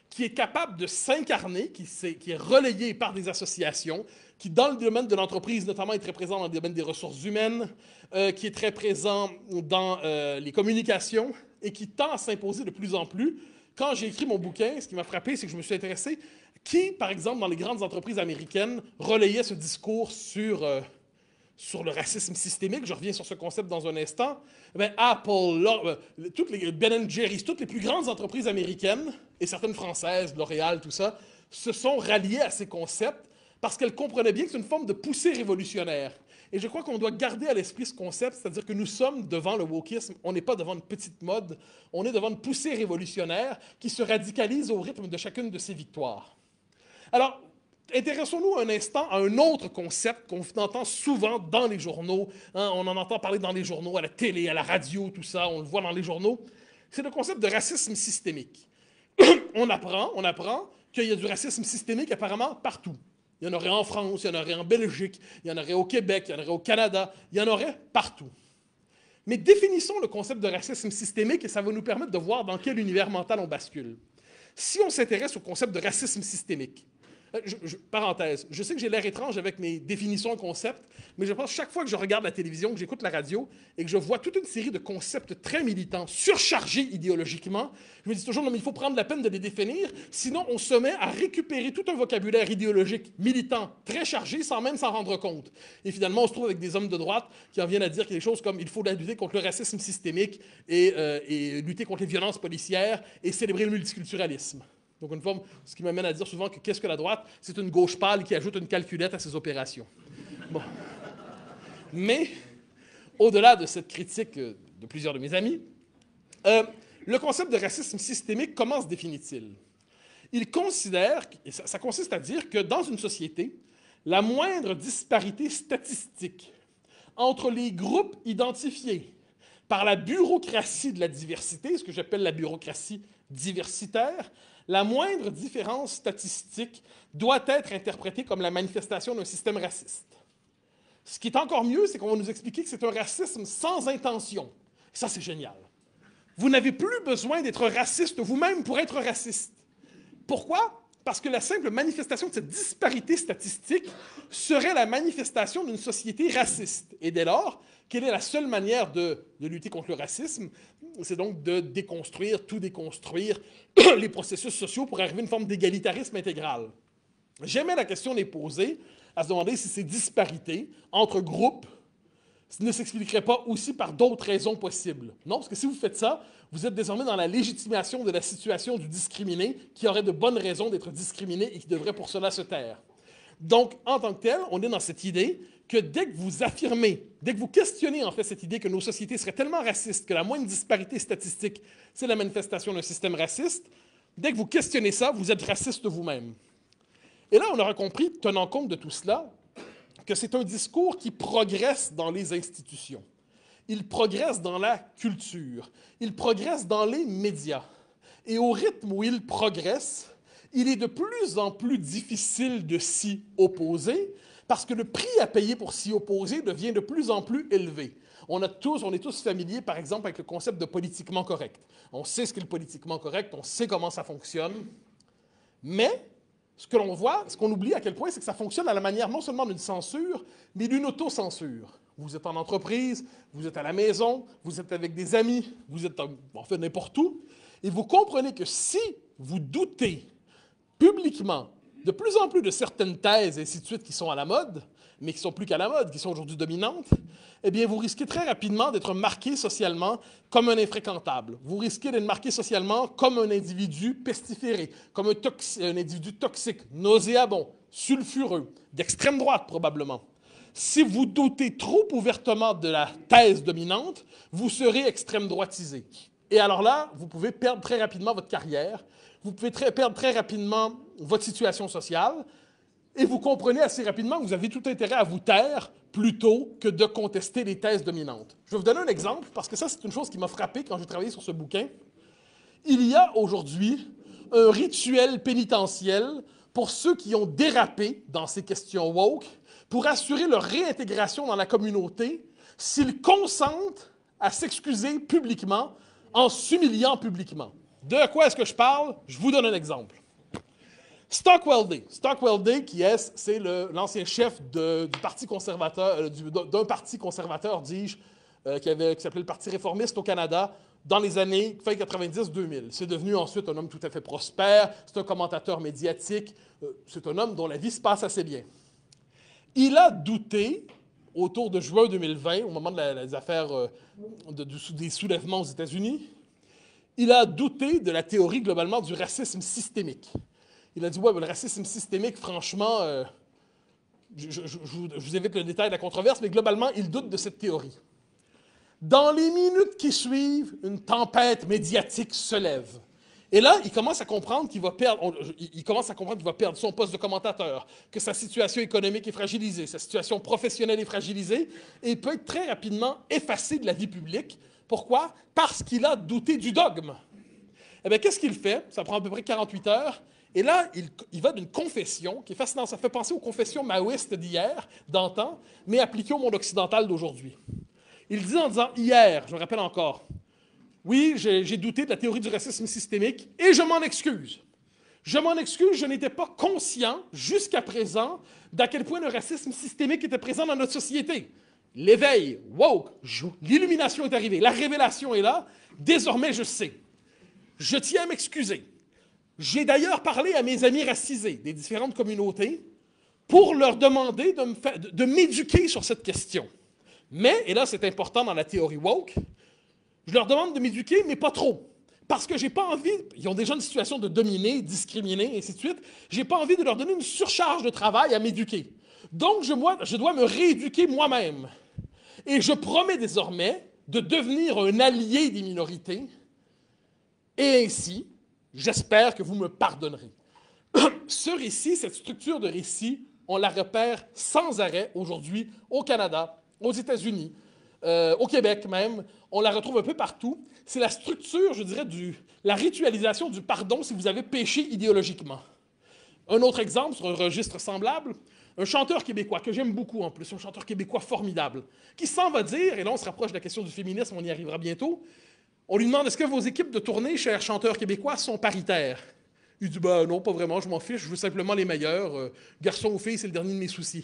[SPEAKER 3] qui est capable de s'incarner, qui est relayé par des associations, qui, dans le domaine de l'entreprise, notamment, est très présent dans le domaine des ressources humaines, qui est très présent dans les communications et qui tend à s'imposer de plus en plus. Quand j'ai écrit mon bouquin, ce qui m'a frappé, c'est que je me suis intéressé qui, par exemple, dans les grandes entreprises américaines, relayait ce discours sur le racisme systémique. Je reviens sur ce concept dans un instant. Bien, Apple, toutes les Ben & Jerry's, toutes les plus grandes entreprises américaines, et certaines françaises, L'Oréal, tout ça, se sont ralliées à ces concepts parce qu'elles comprenaient bien que c'est une forme de poussée révolutionnaire. Et je crois qu'on doit garder à l'esprit ce concept, c'est-à-dire que nous sommes devant le wokisme, on n'est pas devant une petite mode, on est devant une poussée révolutionnaire qui se radicalise au rythme de chacune de ses victoires. Alors, intéressons-nous un instant à un autre concept qu'on entend souvent dans les journaux. Hein, on en entend parler dans les journaux, à la télé, à la radio, tout ça, on le voit dans les journaux. C'est le concept de racisme systémique. on apprend qu'il y a du racisme systémique apparemment partout. Il y en aurait en France, il y en aurait en Belgique, il y en aurait au Québec, il y en aurait au Canada, il y en aurait partout. Mais définissons le concept de racisme systémique et ça va nous permettre de voir dans quel univers mental on bascule. Si on s'intéresse au concept de racisme systémique, parenthèse, je sais que j'ai l'air étrange avec mes définitions et concepts, mais je pense que chaque fois que je regarde la télévision, que j'écoute la radio et que je vois toute une série de concepts très militants, surchargés idéologiquement, je me dis toujours, non, mais il faut prendre la peine de les définir, sinon on se met à récupérer tout un vocabulaire idéologique militant très chargé sans même s'en rendre compte. Et finalement, on se trouve avec des hommes de droite qui en viennent à dire des choses comme il faut lutter contre le racisme systémique et lutter contre les violences policières et célébrer le multiculturalisme. Donc, une forme, ce qui m'amène à dire souvent que qu'est-ce que la droite? C'est une gauche pâle qui ajoute une calculette à ses opérations. Bon. Mais, au-delà de cette critique de plusieurs de mes amis, le concept de racisme systémique, comment se définit-il? Il considère, et ça consiste à dire que dans une société, la moindre disparité statistique entre les groupes identifiés par la bureaucratie de la diversité, ce que j'appelle la bureaucratie diversitaire, la moindre différence statistique doit être interprétée comme la manifestation d'un système raciste. Ce qui est encore mieux, c'est qu'on va nous expliquer que c'est un racisme sans intention. Ça, c'est génial. Vous n'avez plus besoin d'être raciste vous-même pour être raciste. Pourquoi? Parce que la simple manifestation de cette disparité statistique serait la manifestation d'une société raciste. Et dès lors, quelle est la seule manière de lutter contre le racisme? C'est donc de déconstruire, tout déconstruire, les processus sociaux pour arriver à une forme d'égalitarisme intégral. Jamais la question n'est posée à se demander si ces disparités entre groupes ne s'expliqueraient pas aussi par d'autres raisons possibles. Non, parce que si vous faites ça, vous êtes désormais dans la légitimation de la situation du discriminé qui aurait de bonnes raisons d'être discriminé et qui devrait pour cela se taire. Donc, en tant que tel, on est dans cette idée que dès que vous affirmez, dès que vous questionnez en fait cette idée que nos sociétés seraient tellement racistes que la moindre disparité statistique, c'est la manifestation d'un système raciste, dès que vous questionnez ça, vous êtes raciste vous-même. Et là, on aura compris, tenant compte de tout cela, que c'est un discours qui progresse dans les institutions. Il progresse dans la culture. Il progresse dans les médias. Et au rythme où il progresse, il est de plus en plus difficile de s'y opposer parce que le prix à payer pour s'y opposer devient de plus en plus élevé. On est tous familiers, par exemple, avec le concept de politiquement correct. On sait ce qu'est le politiquement correct, on sait comment ça fonctionne, mais ce que l'on voit, ce qu'on oublie à quel point, c'est que ça fonctionne à la manière non seulement d'une censure, mais d'une autocensure. Vous êtes en entreprise, vous êtes à la maison, vous êtes avec des amis, vous êtes en fait n'importe où, et vous comprenez que si vous doutez publiquement de plus en plus de certaines thèses, et ainsi de suite, qui sont à la mode, mais qui ne sont plus qu'à la mode, qui sont aujourd'hui dominantes, eh bien, vous risquez très rapidement d'être marqué socialement comme un infréquentable. Vous risquez d'être marqué socialement comme un individu pestiféré, comme un individu toxique, nauséabond, sulfureux, d'extrême droite probablement. Si vous doutez trop ouvertement de la thèse dominante, vous serez extrême droitisé. Et alors là, vous pouvez perdre très rapidement votre carrière, vous pouvez perdre très rapidement votre situation sociale, et vous comprenez assez rapidement que vous avez tout intérêt à vous taire plutôt que de contester les thèses dominantes. Je vais vous donner un exemple, parce que ça, c'est une chose qui m'a frappé quand j'ai travaillé sur ce bouquin. Il y a aujourd'hui un rituel pénitentiel pour ceux qui ont dérapé dans ces questions woke, pour assurer leur réintégration dans la communauté s'ils consentent à s'excuser publiquement en s'humiliant publiquement. De quoi est-ce que je parle? Je vous donne un exemple. Stockwell Day. Stockwell Day, c'est l'ancien chef du parti conservateur, d'un parti conservateur, dis-je, qui s'appelait le Parti réformiste au Canada dans les années fin 90-2000. C'est devenu ensuite un homme tout à fait prospère, c'est un commentateur médiatique, c'est un homme dont la vie se passe assez bien. Il a douté, autour de juin 2020, au moment des affaires des soulèvements aux États-Unis, il a douté de la théorie globalement du racisme systémique. Il a dit, ouais, le racisme systémique, franchement, je vous évite le détail de la controverse, mais globalement, il doute de cette théorie. Dans les minutes qui suivent, une tempête médiatique se lève. Et là, il commence à comprendre qu'il va perdre son poste de commentateur, que sa situation économique est fragilisée, sa situation professionnelle est fragilisée, et il peut être très rapidement effacé de la vie publique. Pourquoi? Parce qu'il a douté du dogme. Eh bien, qu'est-ce qu'il fait? Ça prend à peu près 48 heures. Et là, il va d'une confession qui est fascinante. Ça fait penser aux confessions maoïstes d'hier, d'antan, mais appliquées au monde occidental d'aujourd'hui. Il dit en disant, hier, je me rappelle encore, oui, j'ai douté de la théorie du racisme systémique et je m'en excuse. Je m'en excuse, je n'étais pas conscient jusqu'à présent d'à quel point le racisme systémique était présent dans notre société. L'éveil, woke, l'illumination est arrivée, la révélation est là, désormais je sais. Je tiens à m'excuser. J'ai d'ailleurs parlé à mes amis racisés des différentes communautés pour leur demander de m'éduquer sur cette question. Mais, et là c'est important dans la théorie woke, je leur demande de m'éduquer, mais pas trop. Parce que j'ai pas envie, ils ont déjà une situation de dominer, discriminer, et ainsi de suite, j'ai pas envie de leur donner une surcharge de travail à m'éduquer. Donc, je dois me rééduquer moi-même. Et je promets désormais de devenir un allié des minorités, et ainsi, j'espère que vous me pardonnerez. Ce récit, cette structure de récit, on la repère sans arrêt aujourd'hui au Canada, aux États-Unis, au Québec même. On la retrouve un peu partout. C'est la structure, je dirais, la ritualisation du pardon si vous avez péché idéologiquement. Un autre exemple, sur un registre semblable, un chanteur québécois, que j'aime beaucoup en plus, un chanteur québécois formidable, qui s'en va dire, et là on se rapproche de la question du féminisme, on y arrivera bientôt, on lui demande, est-ce que vos équipes de tournée, chers chanteurs québécois, sont paritaires? Il dit, ben non, pas vraiment, je m'en fiche, je veux simplement les meilleurs. Garçon ou fille, c'est le dernier de mes soucis.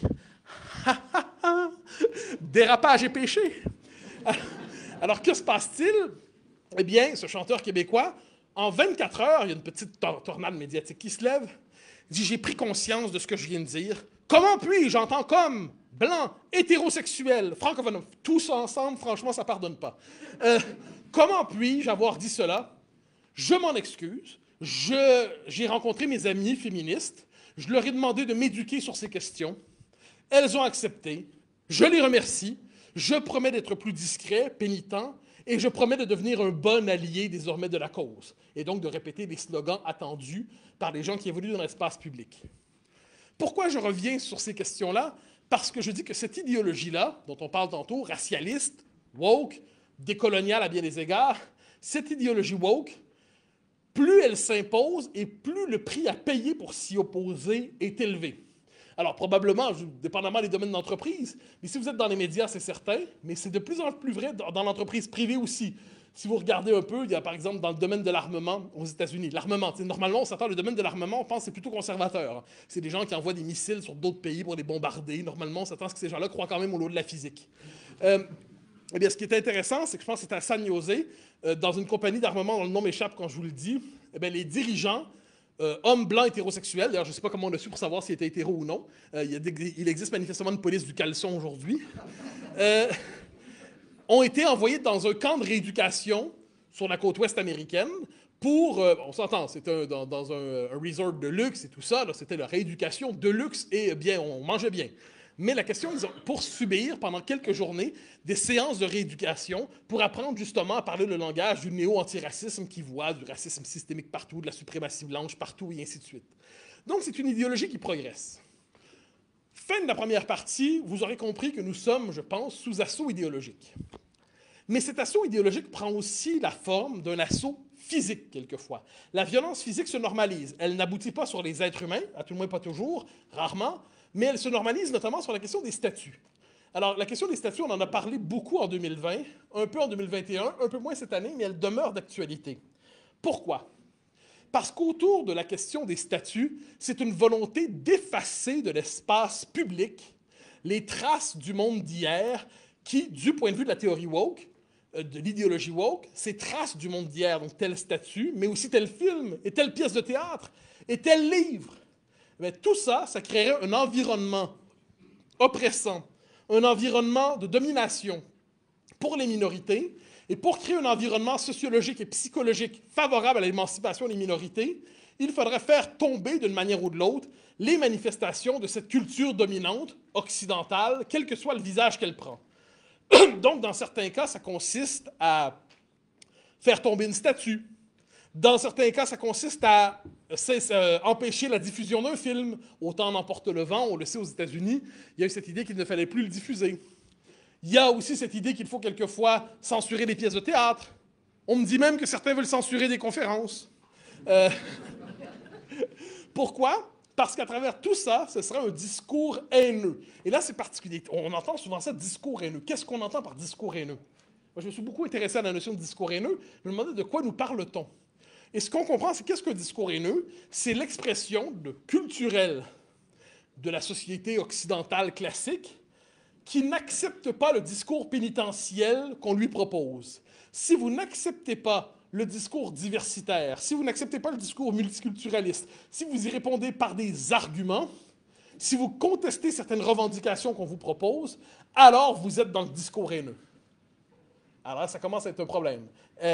[SPEAKER 3] Dérapage et péché. Alors, que se passe-t-il? Eh bien, ce chanteur québécois, en 24 heures, il y a une petite tornade médiatique qui se lève, il dit, j'ai pris conscience de ce que je viens de dire. Comment puis-je, j'entends comme blanc, hétérosexuel, francophone, tous ensemble, franchement, ça ne pardonne pas. Comment puis-je avoir dit cela? Je m'en excuse. J'ai rencontré mes amies féministes. Je leur ai demandé de m'éduquer sur ces questions. Elles ont accepté. Je les remercie. Je promets d'être plus discret, pénitent, et je promets de devenir un bon allié désormais de la cause, et donc de répéter les slogans attendus par les gens qui évoluent dans l'espace public. Pourquoi je reviens sur ces questions-là? Parce que je dis que cette idéologie-là, dont on parle tantôt, racialiste, woke, décoloniale à bien des égards, cette idéologie woke, plus elle s'impose et plus le prix à payer pour s'y opposer est élevé. Alors, probablement, dépendamment des domaines d'entreprise, mais si vous êtes dans les médias, c'est certain, mais c'est de plus en plus vrai dans l'entreprise privée aussi. Si vous regardez un peu, il y a par exemple dans le domaine de l'armement aux États-Unis. L'armement, normalement, on s'attend le domaine de l'armement, on pense que c'est plutôt conservateur. C'est des gens qui envoient des missiles sur d'autres pays pour les bombarder. Normalement, on s'attend à ce que ces gens-là croient quand même au lot de la physique. Eh bien, ce qui est intéressant, c'est que je pense que c'était à San Jose, dans une compagnie d'armement dont le nom m'échappe quand je vous le dis, eh bien, les dirigeants, hommes blancs hétérosexuels, d'ailleurs je ne sais pas comment on a su pour savoir s'ils étaient hétéros ou non, il existe manifestement une police du caleçon aujourd'hui, ont été envoyés dans un camp de rééducation sur la côte ouest américaine pour, on s'entend, c'était dans un resort de luxe et tout ça, c'était la rééducation de luxe et bien, on mangeait bien. Mais la question, ils ont pour subir pendant quelques journées des séances de rééducation pour apprendre justement à parler le langage du néo-antiracisme qui voit du racisme systémique partout, de la suprématie blanche partout et ainsi de suite. Donc, c'est une idéologie qui progresse. Fin de la première partie, vous aurez compris que nous sommes, je pense, sous assaut idéologique. Mais cet assaut idéologique prend aussi la forme d'un assaut physique, quelquefois. La violence physique se normalise. Elle n'aboutit pas sur les êtres humains, à tout le moins pas toujours, rarement, mais elle se normalise notamment sur la question des statuts. Alors, la question des statuts, on en a parlé beaucoup en 2020, un peu en 2021, un peu moins cette année, mais elle demeure d'actualité. Pourquoi? Parce qu'autour de la question des statuts, c'est une volonté d'effacer de l'espace public les traces du monde d'hier qui, du point de vue de la théorie woke, de l'idéologie woke, ces traces du monde d'hier, donc tel statut, mais aussi tel film, et telle pièce de théâtre, et tel livre, mais tout ça, ça créerait un environnement oppressant, un environnement de domination pour les minorités, et pour créer un environnement sociologique et psychologique favorable à l'émancipation des minorités, il faudrait faire tomber d'une manière ou de l'autre les manifestations de cette culture dominante, occidentale, quel que soit le visage qu'elle prend. Donc, dans certains cas, ça consiste à faire tomber une statue. Dans certains cas, ça consiste à empêcher la diffusion d'un film. Autant n'emporte le vent, on le sait aux États-Unis, il y a eu cette idée qu'il ne fallait plus le diffuser. Il y a aussi cette idée qu'il faut quelquefois censurer des pièces de théâtre. On me dit même que certains veulent censurer des conférences. Pourquoi? Parce qu'à travers tout ça, ce serait un discours haineux. Et là, c'est particulier. On entend souvent ça, discours haineux. Qu'est-ce qu'on entend par discours haineux? Moi, je me suis beaucoup intéressé à la notion de discours haineux. Je me demandais de quoi nous parle-t-on. Et ce qu'on comprend, c'est qu'est-ce qu'un discours haineux? C'est l'expression culturelle de la société occidentale classique qui n'accepte pas le discours pénitentiel qu'on lui propose. Si vous n'acceptez pas le discours diversitaire, si vous n'acceptez pas le discours multiculturaliste, si vous y répondez par des arguments, si vous contestez certaines revendications qu'on vous propose, alors vous êtes dans le discours haineux. Alors ça commence à être un problème.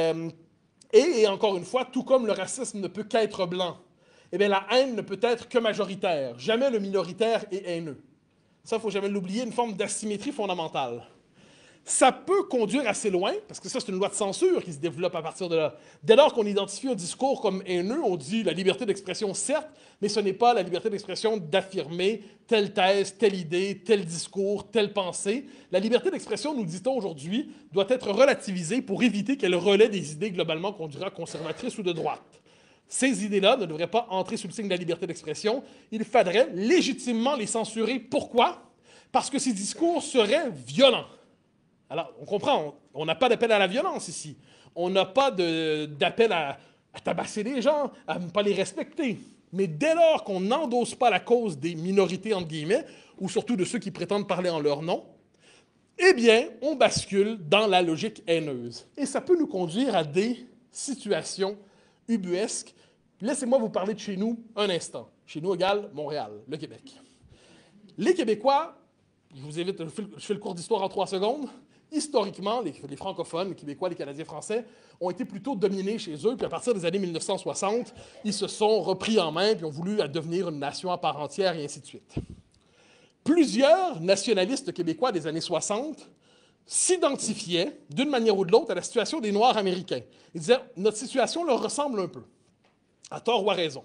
[SPEAKER 3] Et encore une fois, tout comme le racisme ne peut qu'être blanc, eh bien la haine ne peut être que majoritaire. Jamais le minoritaire est haineux. Ça, il ne faut jamais l'oublier, une forme d'asymétrie fondamentale. Ça peut conduire assez loin, parce que ça, c'est une loi de censure qui se développe à partir de là. Dès lors qu'on identifie un discours comme haineux, on dit la liberté d'expression, certes, mais ce n'est pas la liberté d'expression d'affirmer telle thèse, telle idée, tel discours, telle pensée. La liberté d'expression, nous dit-on aujourd'hui, doit être relativisée pour éviter qu'elle relaie des idées globalement qu'on dira conservatrices ou de droite. Ces idées-là ne devraient pas entrer sous le signe de la liberté d'expression. Il faudrait légitimement les censurer. Pourquoi? Parce que ces discours seraient violents. Alors, on comprend, on n'a pas d'appel à la violence ici. On n'a pas d'appel à tabasser les gens, à ne pas les respecter. Mais dès lors qu'on n'endosse pas la cause des minorités, entre guillemets, ou surtout de ceux qui prétendent parler en leur nom, eh bien, on bascule dans la logique haineuse. Et ça peut nous conduire à des situations ubuesques. Laissez-moi vous parler de chez nous un instant. Chez nous égale Montréal, le Québec. Les Québécois, je vous évite, je fais le cours d'histoire en 3 secondes. Historiquement, les francophones, les Québécois, les Canadiens français, ont été plutôt dominés chez eux, puis à partir des années 1960, ils se sont repris en main, puis ont voulu devenir une nation à part entière, et ainsi de suite. Plusieurs nationalistes québécois des années 60 s'identifiaient, d'une manière ou de l'autre, à la situation des Noirs américains. Ils disaient « notre situation leur ressemble un peu ». À tort ou à raison.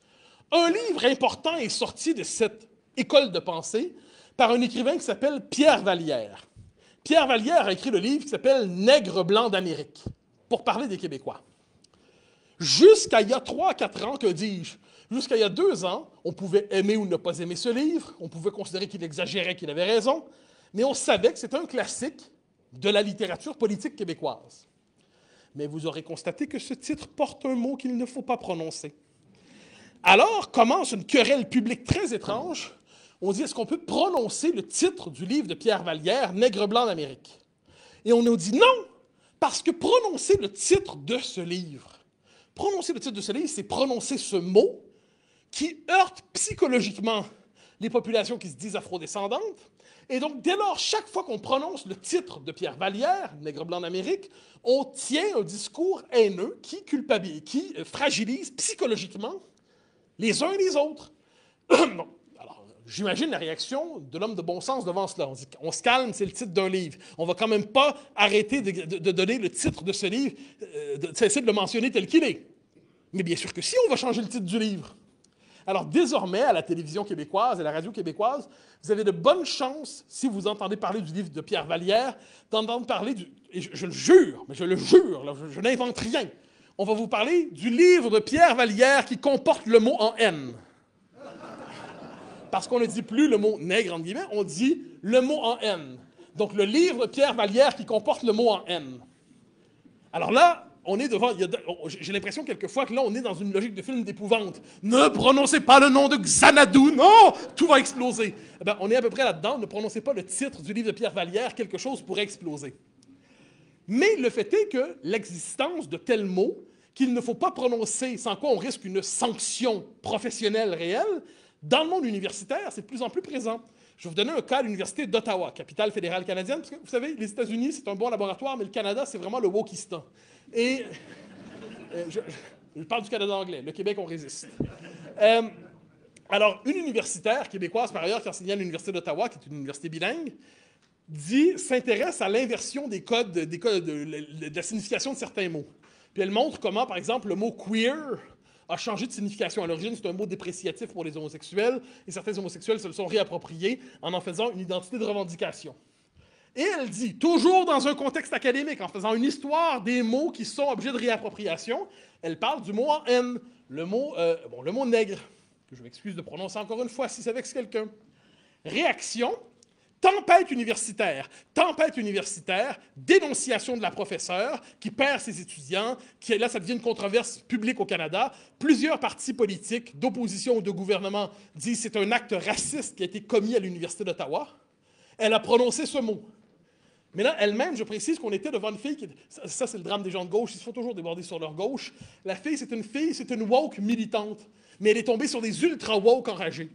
[SPEAKER 3] Un livre important est sorti de cette école de pensée par un écrivain qui s'appelle Pierre Vallière. Pierre Vallière a écrit le livre qui s'appelle « Nègre blanc d'Amérique » pour parler des Québécois. Jusqu'à il y a 3-4 ans, que dis-je? Jusqu'à il y a 2 ans, on pouvait aimer ou ne pas aimer ce livre, on pouvait considérer qu'il exagérait, qu'il avait raison, mais on savait que c'était un classique de la littérature politique québécoise. Mais vous aurez constaté que ce titre porte un mot qu'il ne faut pas prononcer. Alors commence une querelle publique très étrange. On dit, est-ce qu'on peut prononcer le titre du livre de Pierre Vallière, « Nègre blanc d'Amérique » ? Et on nous dit non, parce que prononcer le titre de ce livre, c'est prononcer ce mot qui heurte psychologiquement les populations qui se disent afrodescendantes. Et donc, dès lors, chaque fois qu'on prononce le titre de Pierre Vallière, « Nègre blanc d'Amérique », on tient un discours haineux qui fragilise psychologiquement les uns et les autres. Bon. Alors, j'imagine la réaction de l'homme de bon sens devant cela. On dit, on se calme, c'est le titre d'un livre. On ne va quand même pas arrêter de donner le titre de ce livre, de cesser de le mentionner tel qu'il est. Mais bien sûr que si, on va changer le titre du livre. Alors, désormais, à la télévision québécoise et à la radio québécoise, vous avez de bonnes chances, si vous entendez parler du livre de Pierre Vallière, d'entendre parler et je le jure, mais je le jure, là, je n'invente rien. On va vous parler du livre de Pierre Vallière qui comporte le mot en N. Parce qu'on ne dit plus le mot nègre, entre guillemets, on dit le mot en N. Donc, le livre de Pierre Vallière qui comporte le mot en N. Alors là, on est devant... J'ai l'impression quelquefois que là, on est dans une logique de film d'épouvante. Ne prononcez pas le nom de Xanadu, non! Tout va exploser. Eh bien, on est à peu près là-dedans. Ne prononcez pas le titre du livre de Pierre Vallière, quelque chose pourrait exploser. Mais le fait est que l'existence de tels mots qu'il ne faut pas prononcer, sans quoi on risque une sanction professionnelle réelle, dans le monde universitaire, c'est de plus en plus présent. Je vais vous donner un cas à l'Université d'Ottawa, capitale fédérale canadienne, parce que vous savez, les États-Unis, c'est un bon laboratoire, mais le Canada, c'est vraiment le wokistan. Et je parle du Canada anglais, le Québec, on résiste. Alors, une universitaire québécoise, par ailleurs, qui enseignait à l'Université d'Ottawa, qui est une université bilingue, s'intéresse à l'inversion des codes, de la signification de certains mots. Puis elle montre comment, par exemple, le mot « queer » a changé de signification. À l'origine, c'est un mot dépréciatif pour les homosexuels, et certains homosexuels se le sont réappropriés en faisant une identité de revendication. Et elle dit, toujours dans un contexte académique, en faisant une histoire des mots qui sont objets de réappropriation, elle parle du mot en N, le mot nègre, que je m'excuse de prononcer encore une fois si ça vexe quelqu'un. Réaction, tempête universitaire, dénonciation de la professeure qui perd ses étudiants, là ça devient une controverse publique au Canada. Plusieurs partis politiques d'opposition ou de gouvernement disent que c'est un acte raciste qui a été commis à l'Université d'Ottawa. Elle a prononcé ce mot. Mais là, elle-même, je précise qu'on était devant une fille qui... Ça, c'est le drame des gens de gauche, ils se font toujours déborder sur leur gauche. La fille, c'est une woke militante, mais elle est tombée sur des ultra-woke enragés.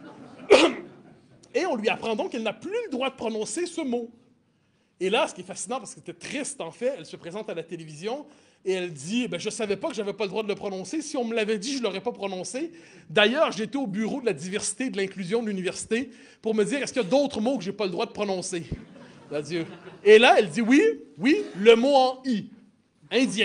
[SPEAKER 3] Et on lui apprend donc qu'elle n'a plus le droit de prononcer ce mot. Et là, ce qui est fascinant, parce que c'était triste en fait, elle se présente à la télévision et elle dit « Je ne savais pas que je n'avais pas le droit de le prononcer. Si on me l'avait dit, je ne l'aurais pas prononcé. D'ailleurs, j'étais au bureau de la diversité et de l'inclusion de l'université pour me dire est-ce qu'il y a d'autres mots que je n'ai pas le droit de prononcer. » Adieu. Et là, elle dit « Oui, le mot en « i », indien. »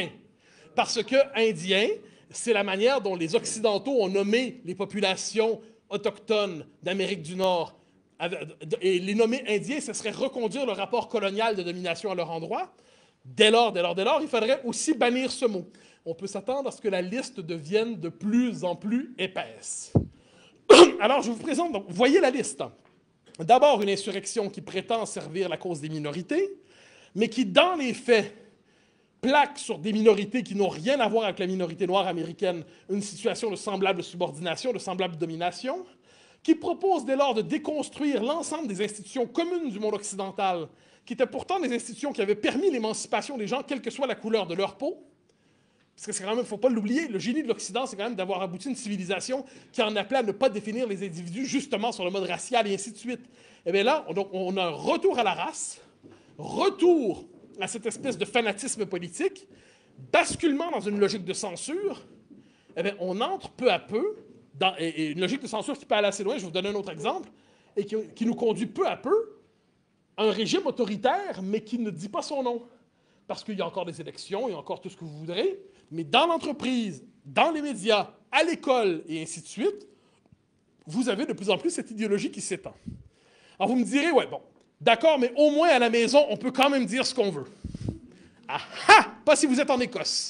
[SPEAKER 3] Parce que indien, c'est la manière dont les Occidentaux ont nommé les populations autochtones d'Amérique du Nord. Et les nommer indiens, ce serait reconduire le rapport colonial de domination à leur endroit. Dès lors, il faudrait aussi bannir ce mot. On peut s'attendre à ce que la liste devienne de plus en plus épaisse. Alors, je vous présente, donc, voyez la liste. D'abord, une insurrection qui prétend servir la cause des minorités, mais qui, dans les faits, plaque sur des minorités qui n'ont rien à voir avec la minorité noire américaine une situation de semblable subordination, de semblable domination, qui propose dès lors de déconstruire l'ensemble des institutions communes du monde occidental, qui étaient pourtant des institutions qui avaient permis l'émancipation des gens, quelle que soit la couleur de leur peau. Parce que c'est quand même, il ne faut pas l'oublier, le génie de l'Occident, c'est quand même d'avoir abouti à une civilisation qui en appelait à ne pas définir les individus justement sur le mode racial et ainsi de suite. Et bien là, on a un retour à la race, retour à cette espèce de fanatisme politique, basculement dans une logique de censure. Eh bien, on entre peu à peu dans une logique de censure qui peut aller assez loin. Je vais vous donner un autre exemple, et qui nous conduit peu à peu à un régime autoritaire, mais qui ne dit pas son nom. Parce qu'il y a encore des élections, il y a encore tout ce que vous voudrez, mais dans l'entreprise, dans les médias, à l'école, et ainsi de suite, vous avez de plus en plus cette idéologie qui s'étend. Alors vous me direz, ouais, bon, d'accord, mais au moins à la maison, on peut quand même dire ce qu'on veut. Ah ah! Pas si vous êtes en Écosse.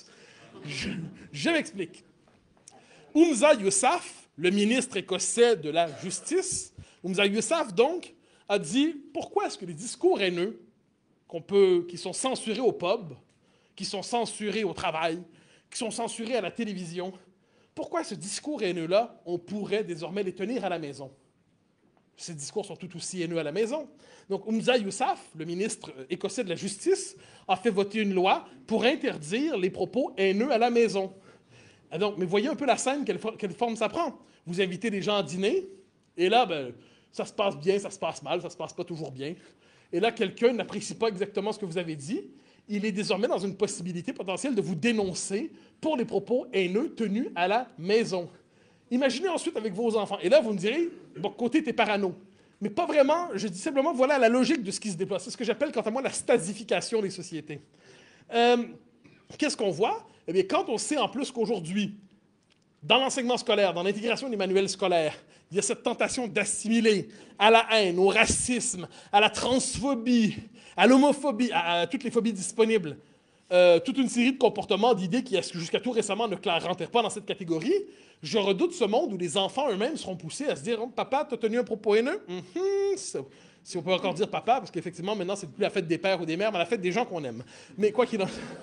[SPEAKER 3] Je m'explique. Humza Yousaf, le ministre écossais de la Justice, Humza Yousaf, donc, a dit « Pourquoi est-ce que les discours haineux qui sont censurés au pub, qui sont censurés au travail, qui sont censurés à la télévision, pourquoi ce discours haineux-là, on pourrait désormais les tenir à la maison? Ces discours sont tout aussi haineux à la maison. » Donc, Humza Yousaf, le ministre écossais de la Justice, a fait voter une loi pour interdire les propos haineux à la maison. Donc, mais voyez un peu la scène, quelle forme ça prend. Vous invitez des gens à dîner, et là, ben, ça se passe bien, ça se passe mal, ça se passe pas toujours bien. Et là, quelqu'un n'apprécie pas exactement ce que vous avez dit. Il est désormais dans une possibilité potentielle de vous dénoncer pour les propos haineux tenus à la maison. Imaginez ensuite avec vos enfants. Et là, vous me direz, bon, côté, t'es parano. Mais pas vraiment. Je dis simplement, voilà la logique de ce qui se déploie. C'est ce que j'appelle, quant à moi, la stasification des sociétés. Qu'est-ce qu'on voit? Eh bien, quand on sait en plus qu'aujourd'hui, dans l'enseignement scolaire, dans l'intégration des manuels scolaires, il y a cette tentation d'assimiler à la haine, au racisme, à la transphobie, à l'homophobie, à toutes les phobies disponibles, toute une série de comportements, d'idées qui, jusqu'à tout récemment, ne rentraient pas dans cette catégorie. Je redoute ce monde où les enfants eux-mêmes seront poussés à se dire « Papa, t'as tenu un propos haineux? Si on peut encore dire papa, parce qu'effectivement, maintenant, c'est plus la fête des pères ou des mères, mais la fête des gens qu'on aime. Mais quoi qu'il en...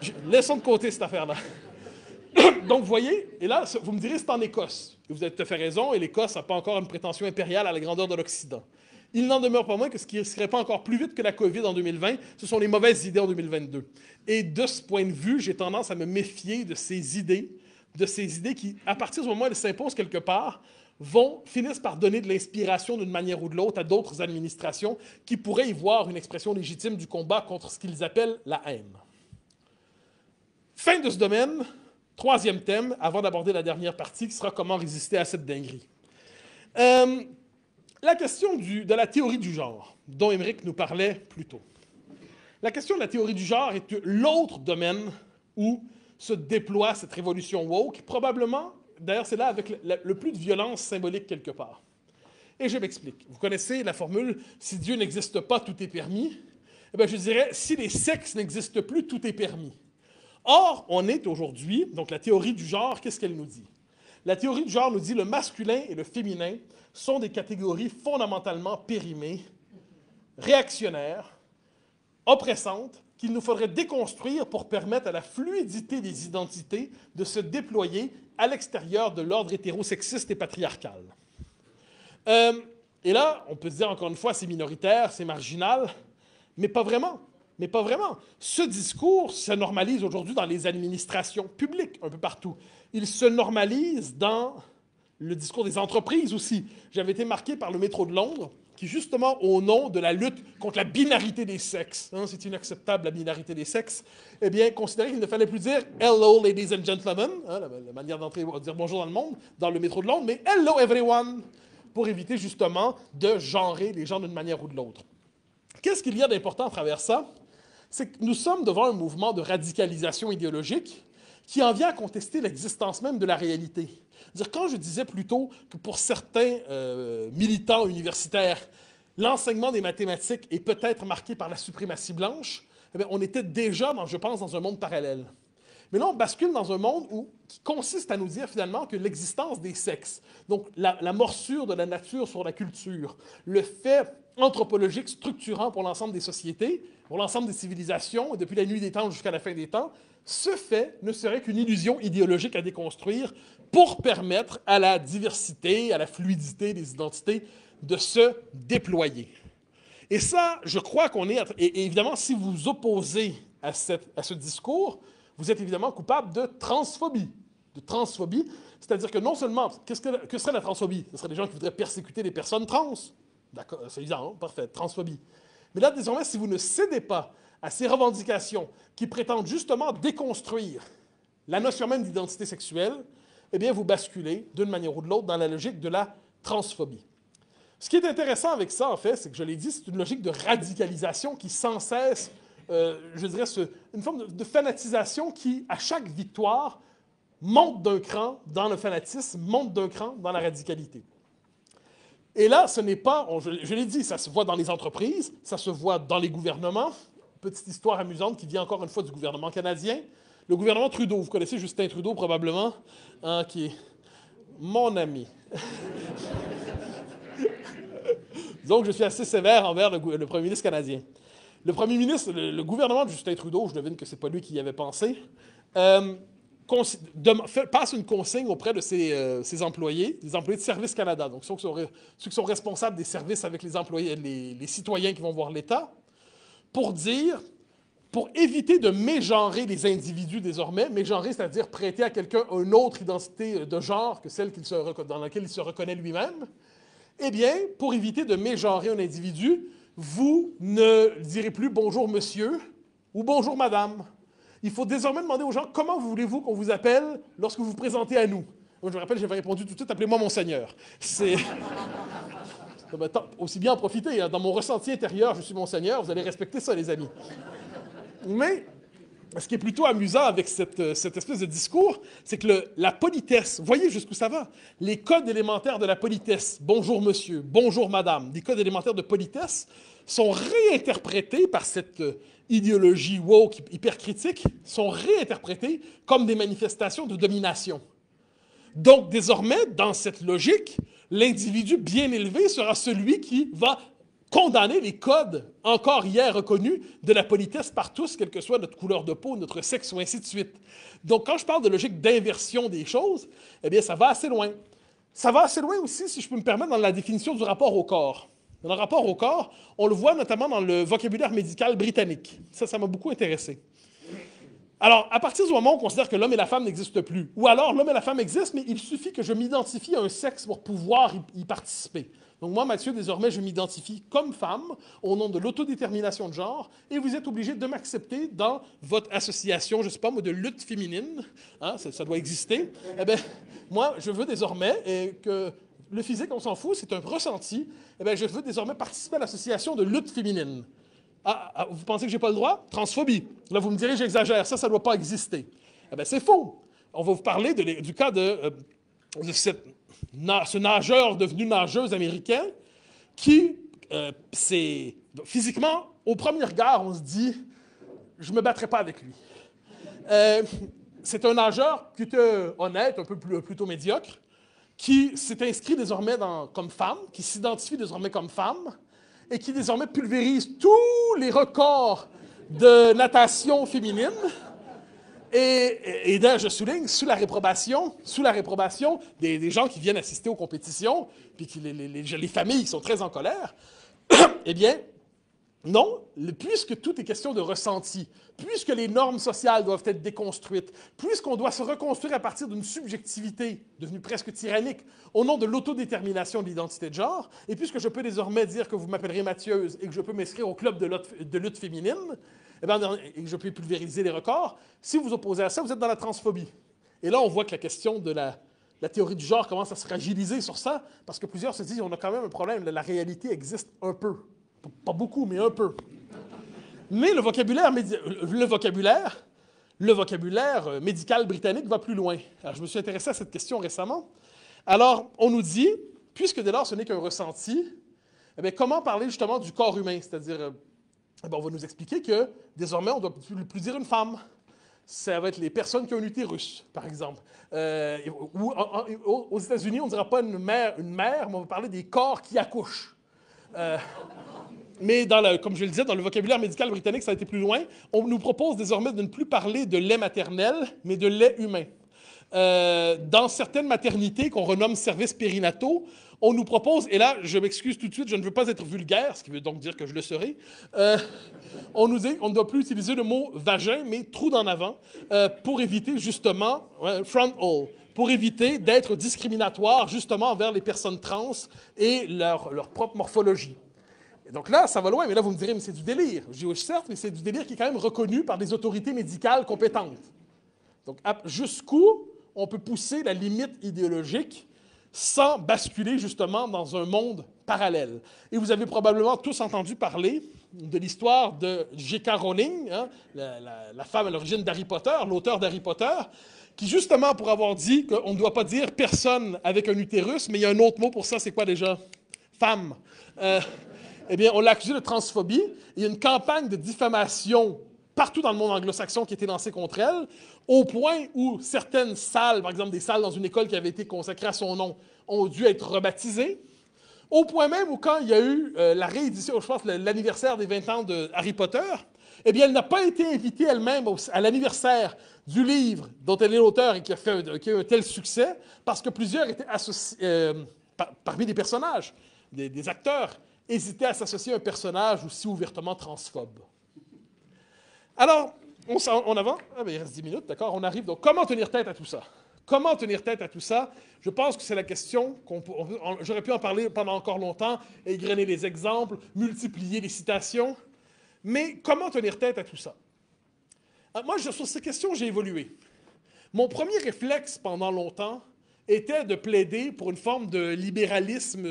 [SPEAKER 3] Laissons de côté cette affaire-là. Donc, vous voyez, et là, vous me direz, c'est en Écosse. Et vous avez tout à fait raison, et l'Écosse n'a pas encore une prétention impériale à la grandeur de l'Occident. Il n'en demeure pas moins que ce qui ne serait pas encore plus vite que la COVID en 2020, ce sont les mauvaises idées en 2022. Et de ce point de vue, j'ai tendance à me méfier de ces idées qui, à partir du moment où elles s'imposent quelque part, finissent par donner de l'inspiration d'une manière ou de l'autre à d'autres administrations qui pourraient y voir une expression légitime du combat contre ce qu'ils appellent la haine. Fin de ce domaine. Troisième thème, avant d'aborder la dernière partie, qui sera comment résister à cette dinguerie. La question de la théorie du genre, dont Émeric nous parlait plus tôt. La question de la théorie du genre est l'autre domaine où se déploie cette révolution woke, probablement, d'ailleurs c'est là avec le plus de violence symbolique quelque part. Et je m'explique. Vous connaissez la formule « si Dieu n'existe pas, tout est permis ». Eh bien, je dirais « si les sexes n'existent plus, tout est permis ». Or, on est aujourd'hui, donc la théorie du genre, qu'est-ce qu'elle nous dit? La théorie du genre nous dit que le masculin et le féminin sont des catégories fondamentalement périmées, réactionnaires, oppressantes, qu'il nous faudrait déconstruire pour permettre à la fluidité des identités de se déployer à l'extérieur de l'ordre hétérosexiste et patriarcal. Et là, on peut se dire encore une fois, c'est minoritaire, c'est marginal, mais pas vraiment. Mais pas vraiment. Ce discours se normalise aujourd'hui dans les administrations publiques, un peu partout. Il se normalise dans le discours des entreprises aussi. J'avais été marqué par le métro de Londres, qui justement, au nom de la lutte contre la binarité des sexes, c'est inacceptable la binarité des sexes, eh bien, considérait qu'il ne fallait plus dire « Hello, ladies and gentlemen la manière d'entrer, dire bonjour dans le monde, dans le métro de Londres, mais « Hello, everyone », pour éviter justement de genrer les gens d'une manière ou de l'autre. Qu'est-ce qu'il y a d'important à travers ça? C'est que nous sommes devant un mouvement de radicalisation idéologique qui en vient à contester l'existence même de la réalité. Quand je disais plus tôt que pour certains militants universitaires, l'enseignement des mathématiques est peut-être marqué par la suprématie blanche, eh bien, on était déjà, je pense, dans un monde parallèle. Mais là, on bascule dans un monde qui consiste à nous dire finalement que l'existence des sexes, donc la morsure de la nature sur la culture, le fait anthropologique structurant pour l'ensemble des sociétés, pour l'ensemble des civilisations, et depuis la nuit des temps jusqu'à la fin des temps, ce fait ne serait qu'une illusion idéologique à déconstruire pour permettre à la diversité, à la fluidité des identités de se déployer. Et ça, je crois qu'on est... Et évidemment, si vous vous opposez à ce discours, vous êtes évidemment coupable de transphobie. C'est-à-dire que non seulement... Que serait la transphobie? Ce serait des gens qui voudraient persécuter les personnes trans. D'accord, c'est évident, parfait, transphobie. Mais là, désormais, si vous ne cédez pas à ces revendications qui prétendent justement déconstruire la notion même d'identité sexuelle, eh bien, vous basculez d'une manière ou de l'autre dans la logique de la transphobie. Ce qui est intéressant avec ça, en fait, c'est que je l'ai dit, c'est une logique de radicalisation qui sans cesse, je dirais, une forme de fanatisation qui, à chaque victoire, monte d'un cran dans le fanatisme, monte d'un cran dans la radicalité. Et là, ce n'est pas, je l'ai dit, ça se voit dans les entreprises, ça se voit dans les gouvernements. Petite histoire amusante qui vient encore une fois du gouvernement canadien. Le gouvernement Trudeau, vous connaissez Justin Trudeau probablement, qui est mon ami. Donc, je suis assez sévère envers le premier ministre canadien. Le premier ministre, le gouvernement de Justin Trudeau, je devine que ce n'est pas lui qui y avait pensé, passe une consigne auprès de ses employés, des employés de Service Canada, donc ceux qui sont responsables des services avec les employés, les citoyens qui vont voir l'État, pour éviter de mégenrer les individus désormais, mégenrer, c'est-à-dire prêter à quelqu'un une autre identité de genre que celle dans laquelle il se reconnaît lui-même, eh bien, pour éviter de mégenrer un individu, vous ne direz plus « bonjour monsieur » ou « bonjour madame ». Il faut désormais demander aux gens « comment voulez-vous qu'on vous appelle lorsque vous vous présentez à nous ?» Moi, je me rappelle, j'avais répondu tout de suite « appelez-moi Monseigneur ». C'est... Aussi bien en profiter. Hein. Dans mon ressenti intérieur, je suis Monseigneur, vous allez respecter ça, les amis. Mais ce qui est plutôt amusant avec cette espèce de discours, c'est que la politesse, voyez jusqu'où ça va, les codes élémentaires de la politesse, bonjour monsieur, bonjour madame, des codes élémentaires de politesse sont réinterprétés par cette idéologie woke hypercritique, sont réinterprétés comme des manifestations de domination. Donc, désormais, dans cette logique, l'individu bien élevé sera celui qui va condamner les codes encore hier reconnus de la politesse par tous, quelle que soit notre couleur de peau, notre sexe ou ainsi de suite. Donc, quand je parle de logique d'inversion des choses, eh bien, ça va assez loin. Ça va assez loin aussi, si je peux me permettre, dans la définition du rapport au corps. Dans le rapport au corps, on le voit notamment dans le vocabulaire médical britannique. Ça m'a beaucoup intéressé. Alors, à partir du moment où on considère que l'homme et la femme n'existent plus, ou alors l'homme et la femme existent, mais il suffit que je m'identifie à un sexe pour pouvoir y participer. Donc moi, Mathieu, désormais, je m'identifie comme femme au nom de l'autodétermination de genre, et vous êtes obligé de m'accepter dans votre association, je ne sais pas moi, de lutte féminine, hein, ça doit exister. Eh bien, moi, je veux désormais que le physique, on s'en fout, c'est un ressenti, eh bien, je veux désormais participer à l'association de lutte féminine. Vous pensez que je n'ai pas le droit? Transphobie. Là, vous me direz, j'exagère, ça ne doit pas exister. Eh bien, c'est faux. On va vous parler du cas de ce nageur devenu nageuse américain qui, physiquement, au premier regard, on se dit, je ne me battrai pas avec lui. C'est un nageur qui était honnête, un peu plutôt médiocre, qui s'est inscrit désormais comme femme, qui s'identifie désormais comme femme, et qui désormais pulvérise tous les records de natation féminine. Et je souligne, sous la réprobation des gens qui viennent assister aux compétitions, puis les familles qui sont très en colère, eh bien, non, puisque tout est question de ressenti, puisque les normes sociales doivent être déconstruites, puisqu'on doit se reconstruire à partir d'une subjectivité devenue presque tyrannique au nom de l'autodétermination de l'identité de genre, et puisque je peux désormais dire que vous m'appellerez Mathieuse et que je peux m'inscrire au club de lutte féminine, et que je peux pulvériser les records, si vous opposez à ça, vous êtes dans la transphobie. Et là, on voit que la question de la théorie du genre commence à se fragiliser sur ça, parce que plusieurs se disent on a quand même un problème, la réalité existe un peu. Pas beaucoup, mais un peu. Mais le vocabulaire médical britannique va plus loin. Alors, je me suis intéressé à cette question récemment. Alors, on nous dit, puisque dès lors ce n'est qu'un ressenti, eh bien, comment parler justement du corps humain? C'est-à-dire, on va nous expliquer que désormais, on ne doit plus dire une femme. Ça va être les personnes qui ont un utérus, par exemple. Aux États-Unis, on ne dira pas une mère, mais on va parler des corps qui accouchent. Mais comme je le disais, dans le vocabulaire médical britannique, ça a été plus loin. On nous propose désormais de ne plus parler de lait maternel, mais de lait humain. Dans certaines maternités qu'on renomme services périnataux, on nous propose, et là, je m'excuse tout de suite, je ne veux pas être vulgaire, ce qui veut donc dire que je le serai, on nous dit qu'on ne doit plus utiliser le mot vagin, mais trou d'en avant, pour éviter justement, front hole, pour éviter d'être discriminatoire justement envers les personnes trans et leur propre morphologie. Et donc là, ça va loin, mais là, vous me direz, mais c'est du délire. Je dis, oui, certes, mais c'est du délire qui est quand même reconnu par des autorités médicales compétentes. Donc, jusqu'où on peut pousser la limite idéologique sans basculer justement dans un monde parallèle. Et vous avez probablement tous entendu parler de l'histoire de J.K. Rowling, hein, la femme à l'origine d'Harry Potter, l'auteur d'Harry Potter, qui justement, pour avoir dit qu'on ne doit pas dire personne avec un utérus, mais il y a un autre mot pour ça, c'est quoi déjà? Femme. Eh bien, on l'a accusé de transphobie. Il y a une campagne de diffamation partout dans le monde anglo-saxon qui a été lancée contre elle, au point où certaines salles, par exemple des salles dans une école qui avait été consacrée à son nom, ont dû être rebaptisées, au point même où quand il y a eu la réédition, je pense, l'anniversaire des 20 ans de Harry Potter, eh bien, elle n'a pas été invitée elle-même à l'anniversaire du livre dont elle est l'auteur et qui a eu un tel succès, parce que plusieurs étaient associés, parmi les personnages, des acteurs, hésitaient à s'associer à un personnage aussi ouvertement transphobe. Alors, on avance. Ah, ben, il reste 10 minutes, d'accord? On arrive. Donc, comment tenir tête à tout ça? Comment tenir tête à tout ça? Je pense que c'est la question j'aurais pu en parler pendant encore longtemps, égrener les exemples, multiplier les citations. Mais comment tenir tête à tout ça? Moi, sur ces questions, j'ai évolué. Mon premier réflexe pendant longtemps était de plaider pour une forme de libéralisme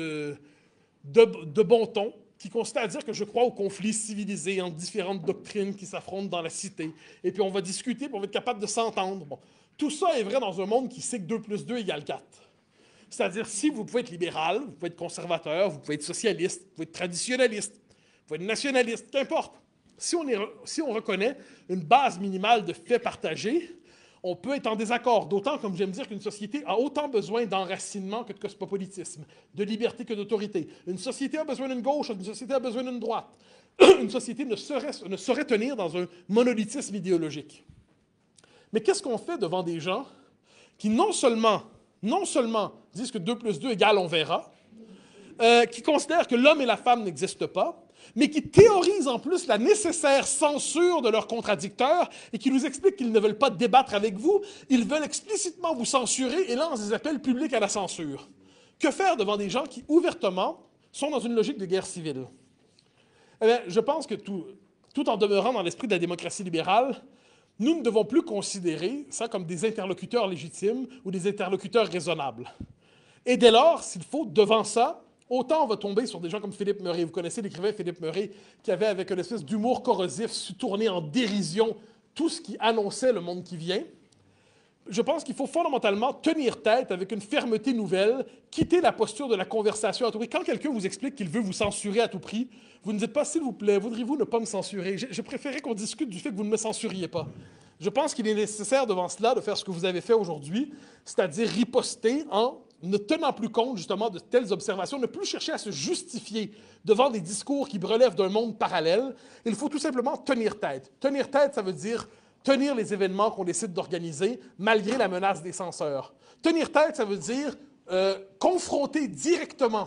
[SPEAKER 3] de bon ton, qui consiste à dire que je crois au conflit civilisé entre différentes doctrines qui s'affrontent dans la cité. Et puis on va discuter, puis on va être capable de s'entendre. Bon. Tout ça est vrai dans un monde qui sait que 2 + 2 = 4. C'est-à-dire, si vous pouvez être libéral, vous pouvez être conservateur, vous pouvez être socialiste, vous pouvez être traditionnaliste, vous pouvez être nationaliste, qu'importe. Si on reconnaît une base minimale de faits partagés, On peut être en désaccord, d'autant, comme j'aime dire, qu'une société a autant besoin d'enracinement que de cosmopolitisme, de liberté que d'autorité. Une société a besoin d'une gauche, une société a besoin d'une droite. Une société ne saurait tenir dans un monolithisme idéologique. Mais qu'est-ce qu'on fait devant des gens qui non seulement disent que 2 plus 2 égale on verra, qui considèrent que l'homme et la femme n'existent pas, mais qui théorisent en plus la nécessaire censure de leurs contradicteurs et qui nous expliquent qu'ils ne veulent pas débattre avec vous, ils veulent explicitement vous censurer et lancent des appels publics à la censure. Que faire devant des gens qui, ouvertement, sont dans une logique de guerre civile? Eh bien, je pense que tout en demeurant dans l'esprit de la démocratie libérale, nous ne devons plus considérer ça comme des interlocuteurs légitimes ou des interlocuteurs raisonnables. Et dès lors, s'il faut, devant ça, autant on va tomber sur des gens comme Philippe Murray. Vous connaissez l'écrivain Philippe Murray qui avait, avec une espèce d'humour corrosif, su tourner en dérision tout ce qui annonçait le monde qui vient. Je pense qu'il faut fondamentalement tenir tête avec une fermeté nouvelle, quitter la posture de la conversation à tout prix. Quand quelqu'un vous explique qu'il veut vous censurer à tout prix, vous ne dites pas « s'il vous plaît, voudriez-vous ne pas me censurer ?» Je préférais qu'on discute du fait que vous ne me censuriez pas. Je pense qu'il est nécessaire devant cela de faire ce que vous avez fait aujourd'hui, c'est-à-dire riposter en ne tenant plus compte justement de telles observations, ne plus chercher à se justifier devant des discours qui relèvent d'un monde parallèle. Il faut tout simplement tenir tête. Tenir tête, ça veut dire tenir les événements qu'on décide d'organiser malgré la menace des censeurs. Tenir tête, ça veut dire confronter directement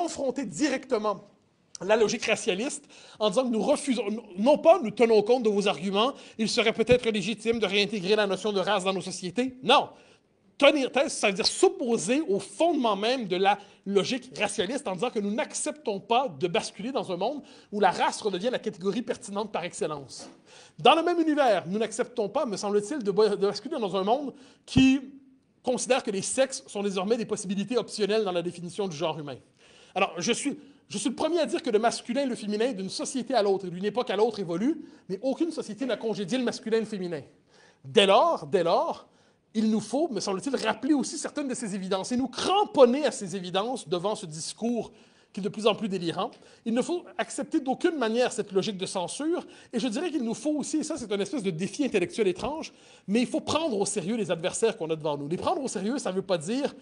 [SPEAKER 3] la logique racialiste en disant que nous refusons, non pas nous tenons compte de vos arguments, il serait peut-être légitime de réintégrer la notion de race dans nos sociétés. Non. Tenir tête, ça veut dire s'opposer au fondement même de la logique racialiste en disant que nous n'acceptons pas de basculer dans un monde où la race redevient la catégorie pertinente par excellence. Dans le même univers, nous n'acceptons pas, me semble-t-il, de basculer dans un monde qui considère que les sexes sont désormais des possibilités optionnelles dans la définition du genre humain. Alors, je suis le premier à dire que le masculin et le féminin, d'une société à l'autre et d'une époque à l'autre, évoluent, mais aucune société n'a congédié le masculin et le féminin. Dès lors, il nous faut, me semble-t-il, rappeler aussi certaines de ces évidences et nous cramponner à ces évidences devant ce discours qui est de plus en plus délirant. Il ne faut accepter d'aucune manière cette logique de censure et je dirais qu'il nous faut aussi, et ça c'est une espèce de défi intellectuel étrange, mais il faut prendre au sérieux les adversaires qu'on a devant nous. Les prendre au sérieux, ça ne veut pas dire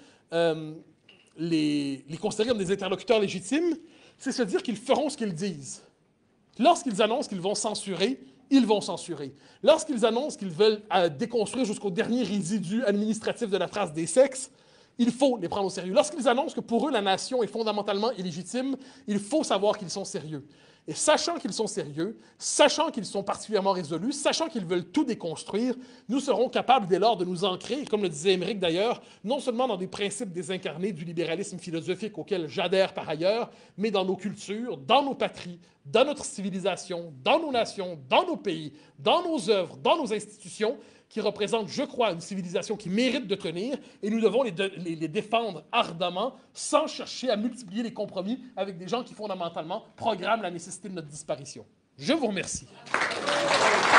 [SPEAKER 3] les considérer comme des interlocuteurs légitimes, c'est se dire qu'ils feront ce qu'ils disent. Lorsqu'ils annoncent qu'ils vont censurer, ils vont censurer. Lorsqu'ils annoncent qu'ils veulent déconstruire jusqu'au dernier résidu administratif de la phrase des sexes, il faut les prendre au sérieux. Lorsqu'ils annoncent que pour eux, la nation est fondamentalement illégitime, il faut savoir qu'ils sont sérieux. Et sachant qu'ils sont sérieux, sachant qu'ils sont particulièrement résolus, sachant qu'ils veulent tout déconstruire, nous serons capables dès lors de nous ancrer, comme le disait Émeric d'ailleurs, non seulement dans des principes désincarnés du libéralisme philosophique auquel j'adhère par ailleurs, mais dans nos cultures, dans nos patries, dans notre civilisation, dans nos nations, dans nos pays, dans nos œuvres, dans nos institutions, qui représentent, je crois, une civilisation qui mérite de tenir, et nous devons les défendre ardemment, sans chercher à multiplier les compromis avec des gens qui, fondamentalement, programment la nécessité de notre disparition. Je vous remercie.